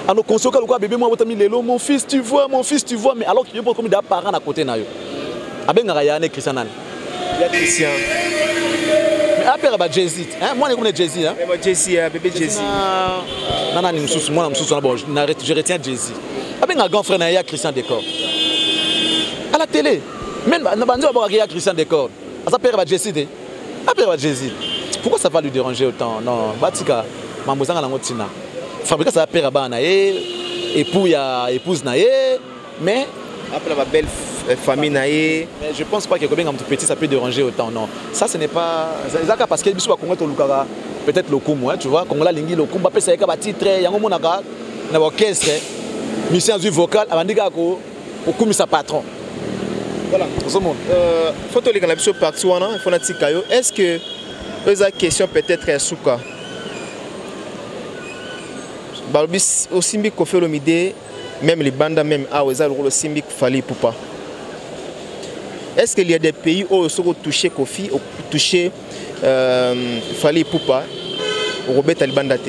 S1: À nos conscients, quand bébé, moi, mon fils, tu vois, mon fils, tu vois, mais alors qu'il y a beaucoup de parents à côté. Avec un Christian.
S2: Il y a Christian.
S1: Mais après, il y a Jay-Z. Moi, je connais Jay-Z.
S2: Jay-Z, bébé Jay-Z.
S1: Non, non, moi, je retiens Jay-Z. Avec un grand frère, il y a Christian Décor. À la télé. Même, il y a Christian Décor. Après, il y a Jay-Z. Après, il y a Jay-Z. Pourquoi ça va lui déranger autant? Non, Batika, Mambouzanga Langotina. Fabriquer ça père à naé, époux ya épouse naé, mais
S2: après la belle famille naé.
S1: Mais je pense pas que comme un petit ça peut déranger autant, non. Ça ce n'est pas ça parce que biso ba Congo to lukara peut-être le coup moi, tu vois, Congo la lingi le coup ba pesa ka ba titre yango monaka na orchestre, mission du vocal abandika ko au sa patron.
S2: Voilà. Euh photo les canapes partout wana, il faut na tikayo. Est-ce que eux question peut-être à Souka? Au Simbi Kofi Olomide, même les bandes, même à le Simbi Fali Poupa. Est-ce qu'il y a des pays où ils sont touchés Kofi, ou touchés euh, Fali Poupa, ou Robert Albandate?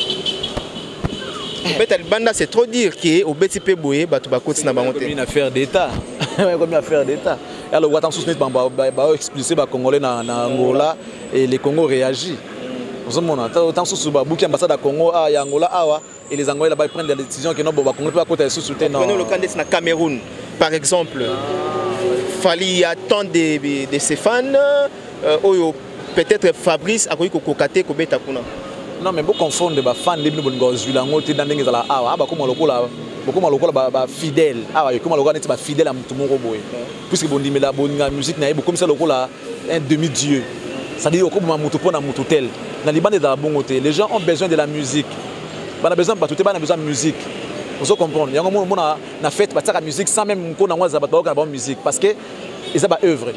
S2: Robert Albanda, c'est trop dire qu'au B T P Boye, tu vas continuer à monter.
S1: C'est une affaire d'État. Comme une affaire d'État. Alors, on va expliquer les Congolais dans Angola et les Congos réagissent. Autant sous Bouki ambassade à Congo à Angola et les Angolais là-bas prennent des décisions qui n'ont pas Congo pas côté sous soutien.
S2: Prenons le cas de Cameroun par exemple. Fallait attendre de de ses fans euh, peut-être Fabrice a eu kokate ko beta kuna.
S1: Non mais beaucoup confondent les fans de Bongo Zulango te dans des ala ah ba comme lokola beaucoup lokola ba fidèle ah comme lokola n'est pas fidèle à tout mon boy. Puisque bon dit mais la bonne musique na beaucoup comme ça lokola un demi-dieu. Ça dit au coup pour na mututel. Dans les bandes de la bongoté, les gens ont besoin de la musique. On a besoin de tout le monde a besoin de musique. Vous comprenez? Il y a un moment où on a fait la musique sans même qu'on a la musique parce que ils ont une œuvre.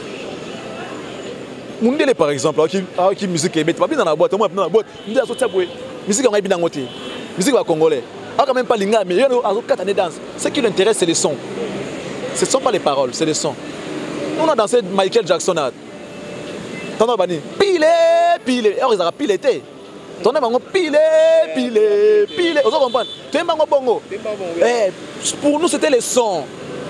S1: Mundele par exemple, qui musique est pas bien dans la boîte, moi dans la boîte, on dit à sortir boîte. Musique on a bien dans côté. Musique va congolais. Ah quand même pas linga mais il y a quatre années danse. Ce qui l'intéresse c'est les sons. Ce ne sont pas les paroles, c'est les sons. On a dansé Michael Jackson. T'entends bani pile pile alors ils ont pile été t'entends bango pile pile pile vous comprenez t'aimes bango bongo eh pour nous c'était les sons.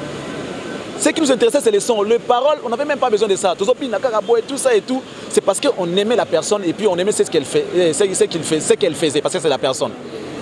S1: Ce qui nous intéressait c'est les sons, les paroles on n'avait même pas besoin de ça tout et tout ça et tout c'est parce qu'on aimait la personne et puis on aimait ce qu'elle fait ce qu'il fait ce qu'elle faisait parce que c'est la personne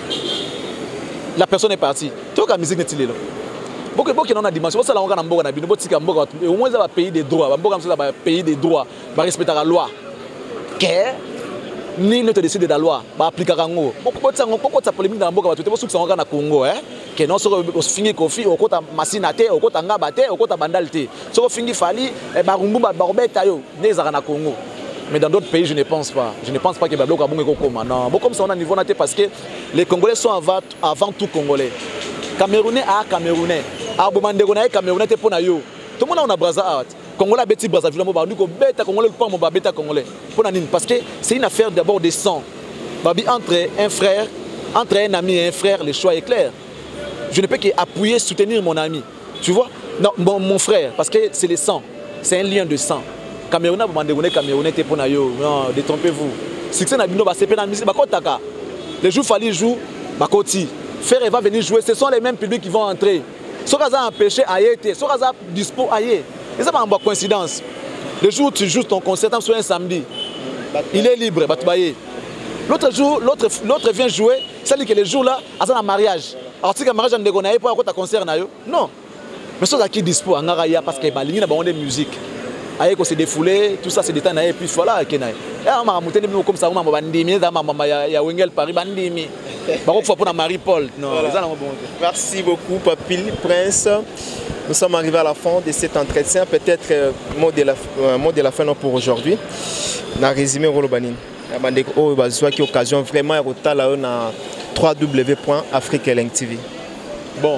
S1: la personne est partie toi la musique n'est-il là. Beaucoup beaucoup dans la dimension ça là on a mboka na bino botika mboka au moins ça va payer des droits mboka ça va payer des droits va respecter la loi que ni ne te décide de la loi va appliquer rango beaucoup botika beaucoup ça polémique dans mboka tu te bosuka on na Congo hein que non so fingi kofi au kota masinate au kota ngabate au kota bandalte so fingi fali e barumbu ba robeta yo nezaka na Congo mais dans d'autres pays je ne pense pas je ne pense pas que bablo kabongo kokoma non bon comme ça on a niveau naté parce que les Congolais sont avant avant tout Congolais Camerounais à Camerounais ah bon mandé Camerounais te pour na yo tout le monde on a Brazza art Congolais beti Brazzaville mo ba ndiko beta Congolais pas mo ba beta Congolais pour na nini parce que c'est une affaire d'abord de sang babi entre un frère entre un ami et un frère le choix est clair je ne peux qu'appuyer soutenir mon ami tu vois non mon, mon frère parce que c'est le sang c'est un lien de sang Camerounais bo mandé Camerounais te pour na yo non détrompez-vous succès na bino ba sepe na musique ba kotaka les jours fallait jour ba koti Frère va venir jouer, ce sont les mêmes publics qui vont entrer. Ce qu'on a empêché à y être, ce qu'on a dispo à y être. Et ça va en bonne coïncidence. Le jour où tu joues ton concert, sur un samedi, il est libre, l'autre jour, l'autre vient jouer, ça dit que le jour là, c'est un mariage. Alors si un mariage, on ne pas un concert. Non. Mais ce qui est dispo, parce qu'il y a des musiques. Aïe, qu'on s'est défoulé, tout ça c'est des temps, et puis voilà, il y a comme ça, il y a Wengel Paris, Bandimi. Pour Marie-Paul.
S2: Merci beaucoup, Papil Prince. Nous sommes arrivés à la fin de cet entretien. Peut-être euh, mot de la euh, mot de la fin pour aujourd'hui. Na résumé Rolobanin. Oh, bah, soit qui occasion vraiment à retourner là na w w w point afrique link T V.
S1: Bon,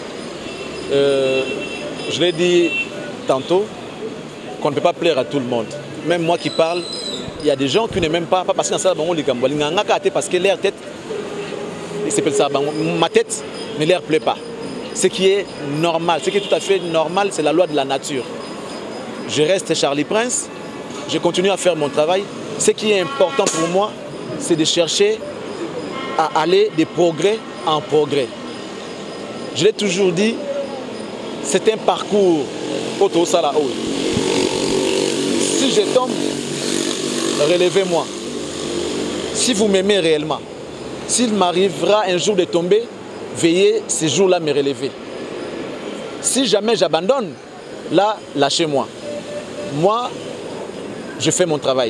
S1: euh, je l'ai dit tantôt qu'on ne peut pas plaire à tout le monde. Même moi qui parle, il y a des gens qui ne m'aiment pas, pas parce que ça bon les gambo, parce que leur tête, c'est ça, ma tête ne leur plaît pas. Ce qui est normal, ce qui est tout à fait normal, c'est la loi de la nature. Je reste Charlie Prince, je continue à faire mon travail. Ce qui est important pour moi, c'est de chercher à aller des progrès en progrès. Je l'ai toujours dit, c'est un parcours auto sala. Si je tombe, relevez-moi. Si vous m'aimez réellement, s'il m'arrivera un jour de tomber, veillez ces jours-là me relever. Si jamais j'abandonne, là, lâchez-moi. Moi, je fais mon travail.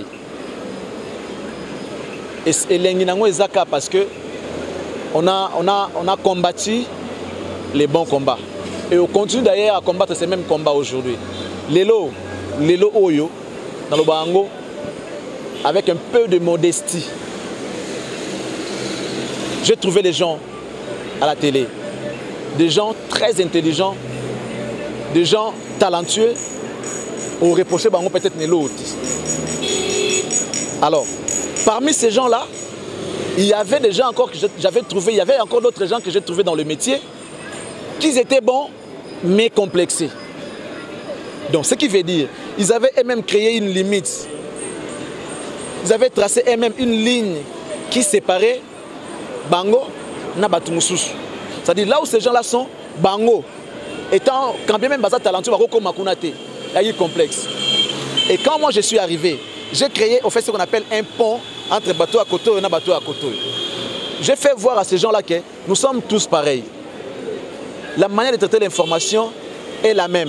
S1: Et l'Enginango Ezaka parce que on a, on, a, on a combattu les bons combats. Et on continue d'ailleurs à combattre ces mêmes combats aujourd'hui. Lelo, Lelo Oyo, dans le Bango, avec un peu de modestie. J'ai trouvé des gens à la télé, des gens très intelligents, des gens talentueux, au reproché Bango peut-être Nelo. Alors, parmi ces gens-là, il y avait des gens encore que j'avais trouvé, il y avait encore d'autres gens que j'ai trouvés dans le métier, qui étaient bons, mais complexés. Donc, ce qui veut dire, ils avaient eux-mêmes créé une limite. Ils avaient tracé eux-mêmes une ligne qui séparait Bango na Batumusus. C'est-à-dire, là où ces gens-là sont, Bango, étant, quand bien même Baza talentueux, il y a eu complexe. Et quand moi je suis arrivé, j'ai créé au fait ce qu'on appelle un pont entre bateau à Koto et un bateau à Koto. J'ai fait voir à ces gens-là que nous sommes tous pareils. La manière de traiter l'information est la même.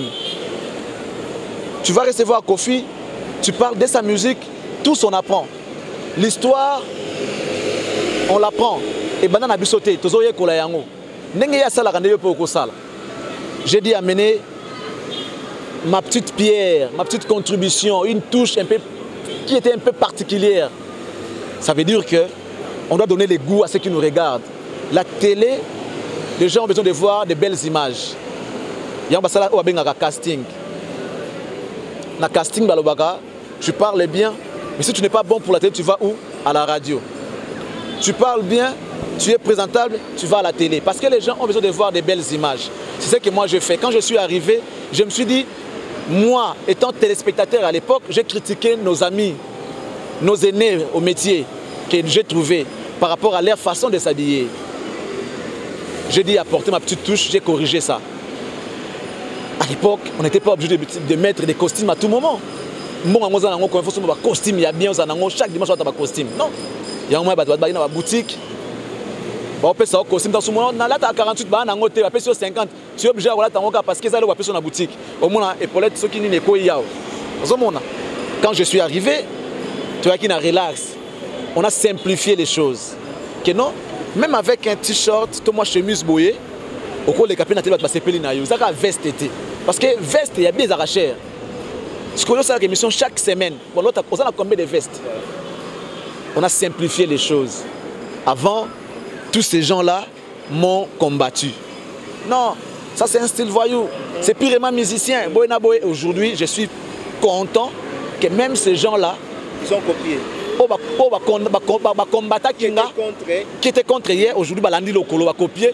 S1: Tu vas recevoir Kofi, tu parles de sa musique, tous on apprend. L'histoire, on l'apprend. Et banana bisoté, tozoye kolayango. Nenge ya sala kande yo po kosala. J'ai dit amener ma petite pierre, ma petite contribution, une touche un peu qui était un peu particulière. Ça veut dire qu'on doit donner les goûts à ceux qui nous regardent. La télé, les gens ont besoin de voir de belles images. Il y a un casting. Dans le casting, tu parles bien, mais si tu n'es pas bon pour la télé, tu vas où? À la radio. Tu parles bien, tu es présentable, tu vas à la télé. Parce que les gens ont besoin de voir de belles images. C'est ce que moi je fais. Quand je suis arrivé, je me suis dit, moi, étant téléspectateur à l'époque, j'ai critiqué nos amis, nos aînés au métier que j'ai trouvé par rapport à leur façon de s'habiller. J'ai dit apporter ma petite touche, j'ai corrigé ça. À l'époque, on n'était pas obligé de, de mettre des costumes à tout moment. Moi, quand il faut un costume, il y a bien, chaque dimanche, on a un costume. Non. Il y a un moment, il y a une boutique. On peut ça au costume dans ce moment. Là, tu as quarante-huit, tu as sur cinquante. Tu es obligé d'avoir ta parce que ça va sur la boutique. Au moins, épaulette, ceux qui n'y sont pas. Quand je suis arrivé, tu vois qu'il y a relax. On a simplifié les choses. Que non, même avec un t-shirt, toi, moi, chemise bouillée, au cours des capines, tu vas passer pelli na yo. Ça va veste été. Parce que veste, il y a bien des arrachères. Ce qu'on a c'est la émission chaque semaine. Bon, l'autre, on a combien de vestes? On a simplifié les choses. Avant, tous ces gens-là m'ont combattu. Non, ça c'est un style voyou. C'est purement musicien. Aujourd'hui, je suis content que même ces gens-là
S2: ils ont copié.
S1: Combattant qui était contre hier, aujourd'hui, balandi le colo, copier.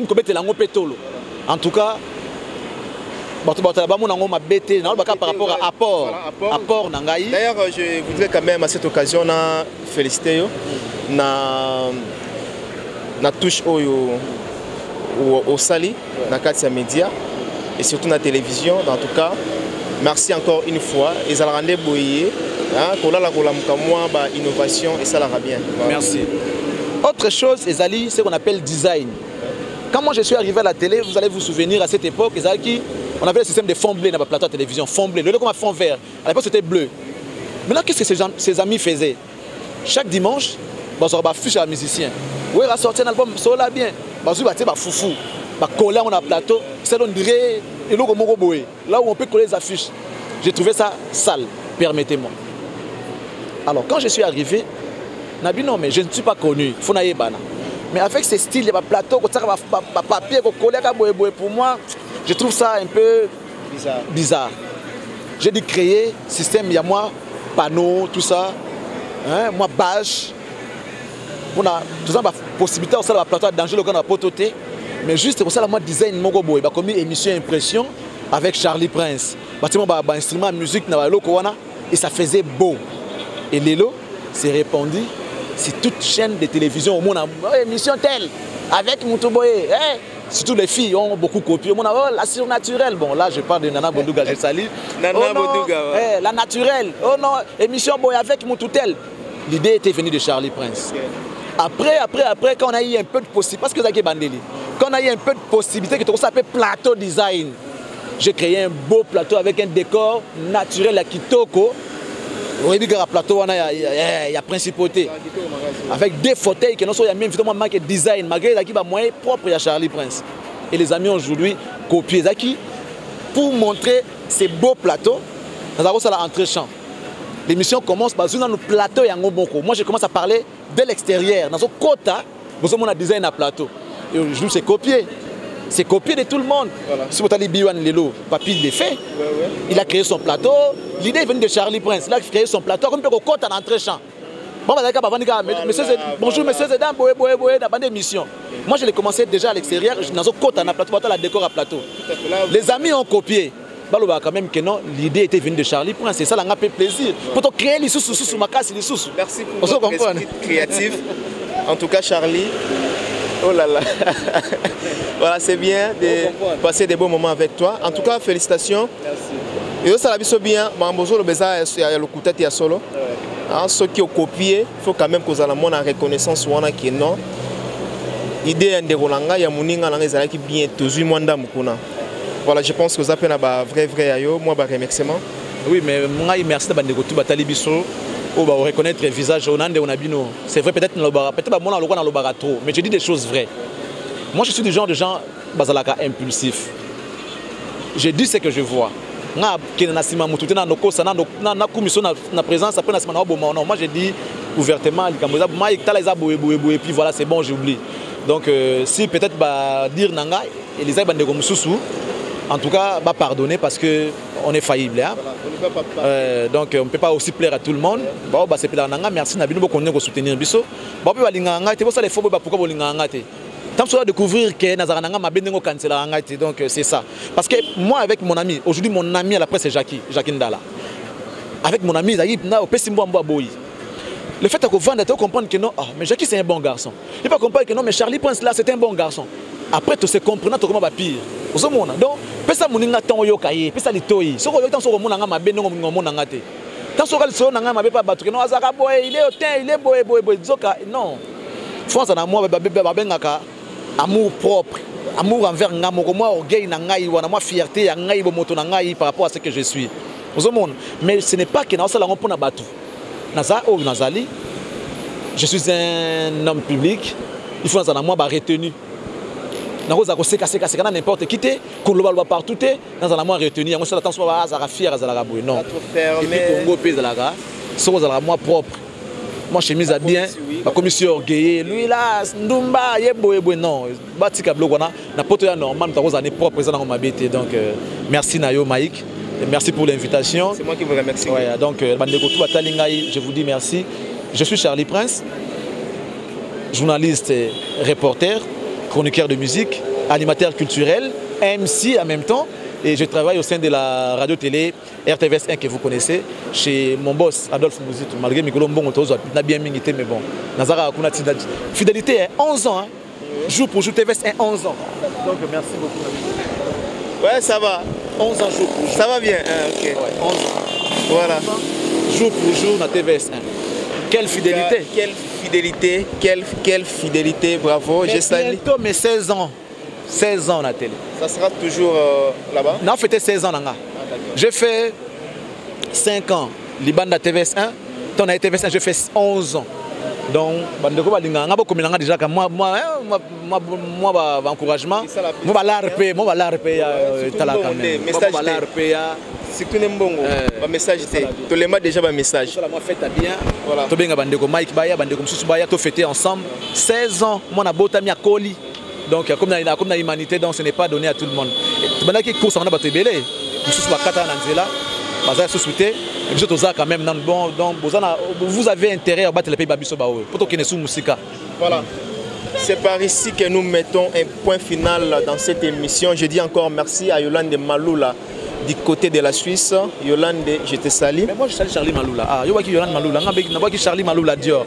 S1: En tout cas, par rapport à apport. Apport
S2: d'ailleurs, je voudrais quand même à cette occasion féliciter na na touche au au Sali, dans quatre médias et surtout dans la télévision. En tout cas, merci encore une fois. Ils ont rendu boyer, innovation et ça l'ira bien.
S1: Merci. Autre chose, Ezali, c'est ce qu'on appelle design. Quand moi je suis arrivé à la télé, vous allez vous souvenir à cette époque, Ezali, on avait le système de fond bleu dans le plateau de télévision, fond bleu. Le lieu comme un fond vert. À l'époque c'était bleu. Maintenant, qu'est-ce que ces, gens, ces amis faisaient? Chaque dimanche, on va afficher un musicien. Oui, il va sortir un album, ça va bien. On va foufou. On va coller on a plateau. C'est on dirait là où on peut coller les affiches. J'ai trouvé ça sale, permettez-moi. Alors, quand je suis arrivé, on a dit non, mais je ne suis pas connu. Mais avec ce style, il y a un plateau, un papier, pour moi, je trouve ça un peu bizarre. bizarre. J'ai dû créer système, il y a moi, panneau, tout ça. Hein, moi, badge. On a tout ça, la possibilité de plateau danger, le pototé. Mais juste pour ça, moi, design, mon gobo, il a commis émission impression avec Charlie Prince. Bâtiment, bah, instrument, musique, et ça faisait beau. Et Lélo s'est répandu c'est toute chaîne de télévision au monde, oh, émission telle, avec Moutouboye. Eh, surtout les filles ont beaucoup copié. Mon oh, la surnaturelle. Bon, là, je parle de Nana Bondouga, je salue.
S2: Nana
S1: oh,
S2: Bondouga, ouais.
S1: Eh, la naturelle. Oh non, émission Boy avec Moutoutel. L'idée était venue de Charlie Prince. Okay. Après, après, après, quand on a eu un peu de possibilité, parce que Zaki Bandeli, quand on a eu un peu de possibilité, que ça s'appelle plateau design, j'ai créé un beau plateau avec un décor naturel à Kitoko. Au début, il y a plateau, il y a principauté. Avec des fauteuils qui ne sont pas même marqué design, malgré les moyens propres à Charlie Prince. Et les amis aujourd'hui copient Zaki pour montrer ces beaux plateaux. Nous avons ça là entre-champ. L'émission commence par dans le plateau et en Ngobonko. Moi, je commence à parler de l'extérieur. Dans ce quota, vous avez un design à plateau. Et aujourd'hui, c'est copié. C'est copié de tout le monde. Voilà. Si vous avez Biwan Lelo, Papi l'a fait. Ouais, ouais. Il a créé son plateau. L'idée est venue de Charlie Prince. Il a créé son plateau comme au quota en entre-champ. Bon, bonjour, messieurs et dames, dans l'émission. Moi, je l'ai commencé déjà à l'extérieur. Dans un quota, on a plateau, la décor à plateau. Les amis ont copié. Quand même que non, l'idée était venue de Charlie Prince, et ça l'a fait plaisir. Pour créer les sous-sous sous ma casse, les sous-sous.
S2: Merci pour votre esprit créatif. En tout cas, Charlie, oh là là. Voilà, c'est bien de passer des bons moments avec toi. En tout cas, félicitations. Merci. Et ça l'a vu bien. Mambozo le beza il y a le coutet ya solo. Ceux qui ont copié, il faut quand même que vous ayez la reconnaissance ou on qui non. Idée de Rolanga, il y a moninga langa ezala qui bien toujours mwanda mukuna. Voilà, je pense que vous avez un vrai vrai ayo, moi bah remerciement.
S1: Oui, mais moi merci d'abord de tout batali biso. On va reconnaître le visage on ande on abino. C'est vrai peut-être dans le bar, peut-être moi dans le bar trop, mais je dis des choses vraies. Moi je suis du genre de gens bazalaka impulsif. Je dis ce que je vois. Na kena sima mutu na nokosa na na commission na présence après na sima na boma. Non, moi je dis ouvertement likamboza moi ikala za boye boye boye puis voilà, c'est bon, j'oublie. Donc euh, si peut-être bah dire nanga et les aïe bandeko mususu. En tout cas, bah pardonner parce qu'on est faillible. Hein? Voilà, on euh, donc on ne peut pas aussi plaire à tout le monde. Bon, bah, c'est merci Nabino pour qu'on soutenir Bisso. Bon, puis c'est ça les faux pourquoi vous l'ingangate. Tant que découvrir que Nazarananga m'a bien cancellé angate. Donc c'est ça. Parce que moi avec mon ami, aujourd'hui mon ami à la presse c'est Jackie, Jackie Ndala. Avec mon ami Zaïb na au Pessimbo Mboa Boy. Le fait que vendre, tu comprendre que non, oh, mais Jackie c'est un bon garçon. Il va comprendre que non, mais Charlie Prince là c'est un bon garçon. Après tu sais comprendre comment va pire. Donc, pesa muninga tango yokaye, pesa litoi. Soko yoka soko munanga mabe ngo ngomona ngate. Tant soko so nanga mabe pa batuke no azaka boy, il est hautain, il est boy boy boy zoka. Non. France na moi ba ba bengaka amour propre, amour envers nga moko moi orgueil na ngai wana moi fierté ya ngai bo moto na ngai par rapport à ce que je suis. Ozomona. Mais ce n'est pas que na sala ngopona batu. Naza o nazali. Je suis un homme public. Il faut na moi ba retenu. N'importe qui t'es, qu'on le voit partout, dans un amour retenu. On se l'attend soit à fier à la bouille. Non. Et puis Congo pays de la gare, c'est à moi propre. Moi chemise à bien, la commission orgueillée. Lui là, Ndumba, yebo yebo non. Batika blogona, na poto ya normal, nous avons année propre présent dans ma bête. Donc merci Nayo Maïk, merci pour l'invitation.
S2: C'est moi qui vous remercie.
S1: Ouais, donc Bandekotou Batalingaï, je vous dis merci. Je suis Charlie Prince, journaliste, et reporter. Chroniqueur de musique, animateur culturel, M C en même temps. Et je travaille au sein de la radio-télé R T V S un que vous connaissez, chez mon boss Adolphe Mouzitou. Malgré mes colons, bon, on a bien milité, mais bon. Nazara Kunati, fidélité est onze ans. Hein. Jour pour jour, T V S un, onze ans. Donc merci beaucoup.
S2: Ouais, ça va.
S1: onze ans jour pour jour.
S2: Ça va bien, ah, ok.
S1: Ouais, onze ans.
S2: Voilà.
S1: Jour pour jour, dans T V S un. Quelle fidélité.
S2: Quelle fidélité, quelle, quelle fidélité, bravo.
S1: J'ai bientôt mes seize ans. seize ans à la télé.
S2: Ça sera toujours euh, là-bas?
S1: Non, fêté seize ans. Ah, j'ai fait cinq ans. Liban à T V S un. Ton à T V S un, j'ai fait onze ans. Donc, déjà moi, moi, moi, moi, encouragement, moi, l'A R P, moi, l'A R P,
S2: si tu n'aimes bon, un message, tu l'aimes déjà un message.
S1: Moi, fête bien. Voilà. Tu bien bandeko Mike Baya, bandeko Moussou Baya, tu fêté ensemble. seize ans, moi, on a beau t'ami à Koli. Donc, comme dans comme dans l'humanité, donc ce n'est pas donné à tout le monde. Tu m'as dit que course on a battu belé. Moussou Bakata Nanzela, Bazar Sousouté. Et puis tout ça quand même bon. Donc, vous avez intérêt à battre les pays Babiso Bao. Pour que sous Moussika.
S2: Voilà. C'est par ici que nous mettons un point final dans cette émission. Je dis encore merci à Yolande Maloula. Du côté de la Suisse, Yolande, je te salue.
S1: Mais moi je salue Charlie Maloula. Ah, je vois que Yolande Maloula, je vois que Charlie Maloula Dior.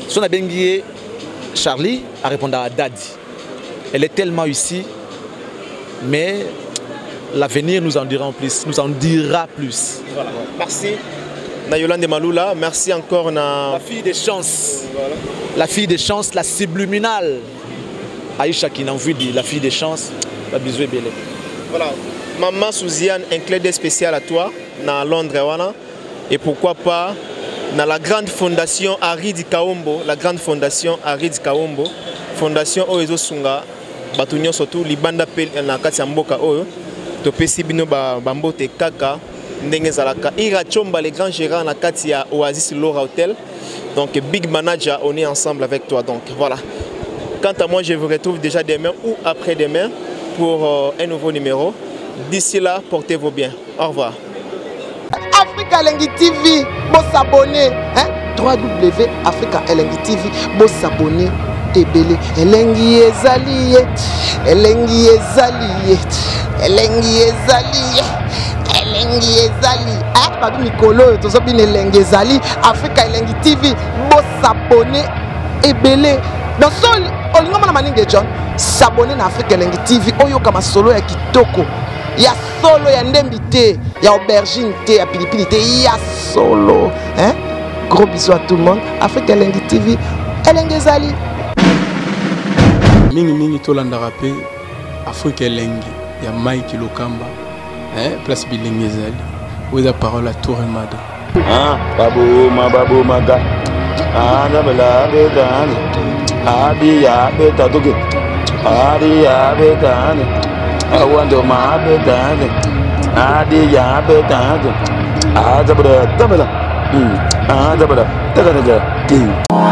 S1: Son Abenguié, Charlie a répondu à Daddy. Elle est tellement ici, mais l'avenir nous en dira plus. Nous en dira plus.
S2: Voilà. Merci. Na Yolande Maloula, merci encore. Na...
S1: La fille des chances. Voilà. La fille des chances, la subliminale. Aïcha qui n'a envie de la fille des chances. La bisou est belle.
S2: Voilà. Maman Souziane, un clé de spécial à toi, na Londres. Voilà. Et pourquoi pas, dans la grande fondation Haridi Kaombo, la grande fondation Haridi Kaombo, fondation Oezo Sunga, Batunyo surtout, Libanda Pel, na Katiamboka Oyo, Topesi Bino Bambote Kaka, Ndenge Zalaka, Ira Chomba, les grands gérants na Katia Oasis Laura Hotel. Donc, Big Manager, on est ensemble avec toi. Donc, voilà. Quant à moi, je vous retrouve déjà demain ou après-demain pour euh, un nouveau numéro. D'ici là, portez-vous bien. Au revoir.
S4: Africa Elengi T V, bon s'abonner, hein? w w w point africa elengi T V, bon s'abonner, tebele. Elengi ezali, elengi ezali, elengi ezali, elengi ezali. Ah, babi Nicolo, tout ça bien elengi ezali. Africa Elengi T V, bon s'abonner, ebele. Dans son, olingo mana maninge John, s'abonner na Africa Elengi T V, oyo kama solo ya kitoko. Ya solo ya ndembi te, ya aubergine te, ya pilipili te, ya solo. Hein? Gros bisous à tout le monde. Africa Elengi T V, Elengi ezali.
S5: Mingi mingi tolanda rappé Africa Elengi, ya Mike Lokamba, hein? Place Bilingi ezali. Où est la parole à Touremada?
S6: Ah, babu ma babu maga. Ah, dabala betani. Adi ya betaduke. Adi ya betani. I want to my bed. I did ya bed. I double double. Ah, double double.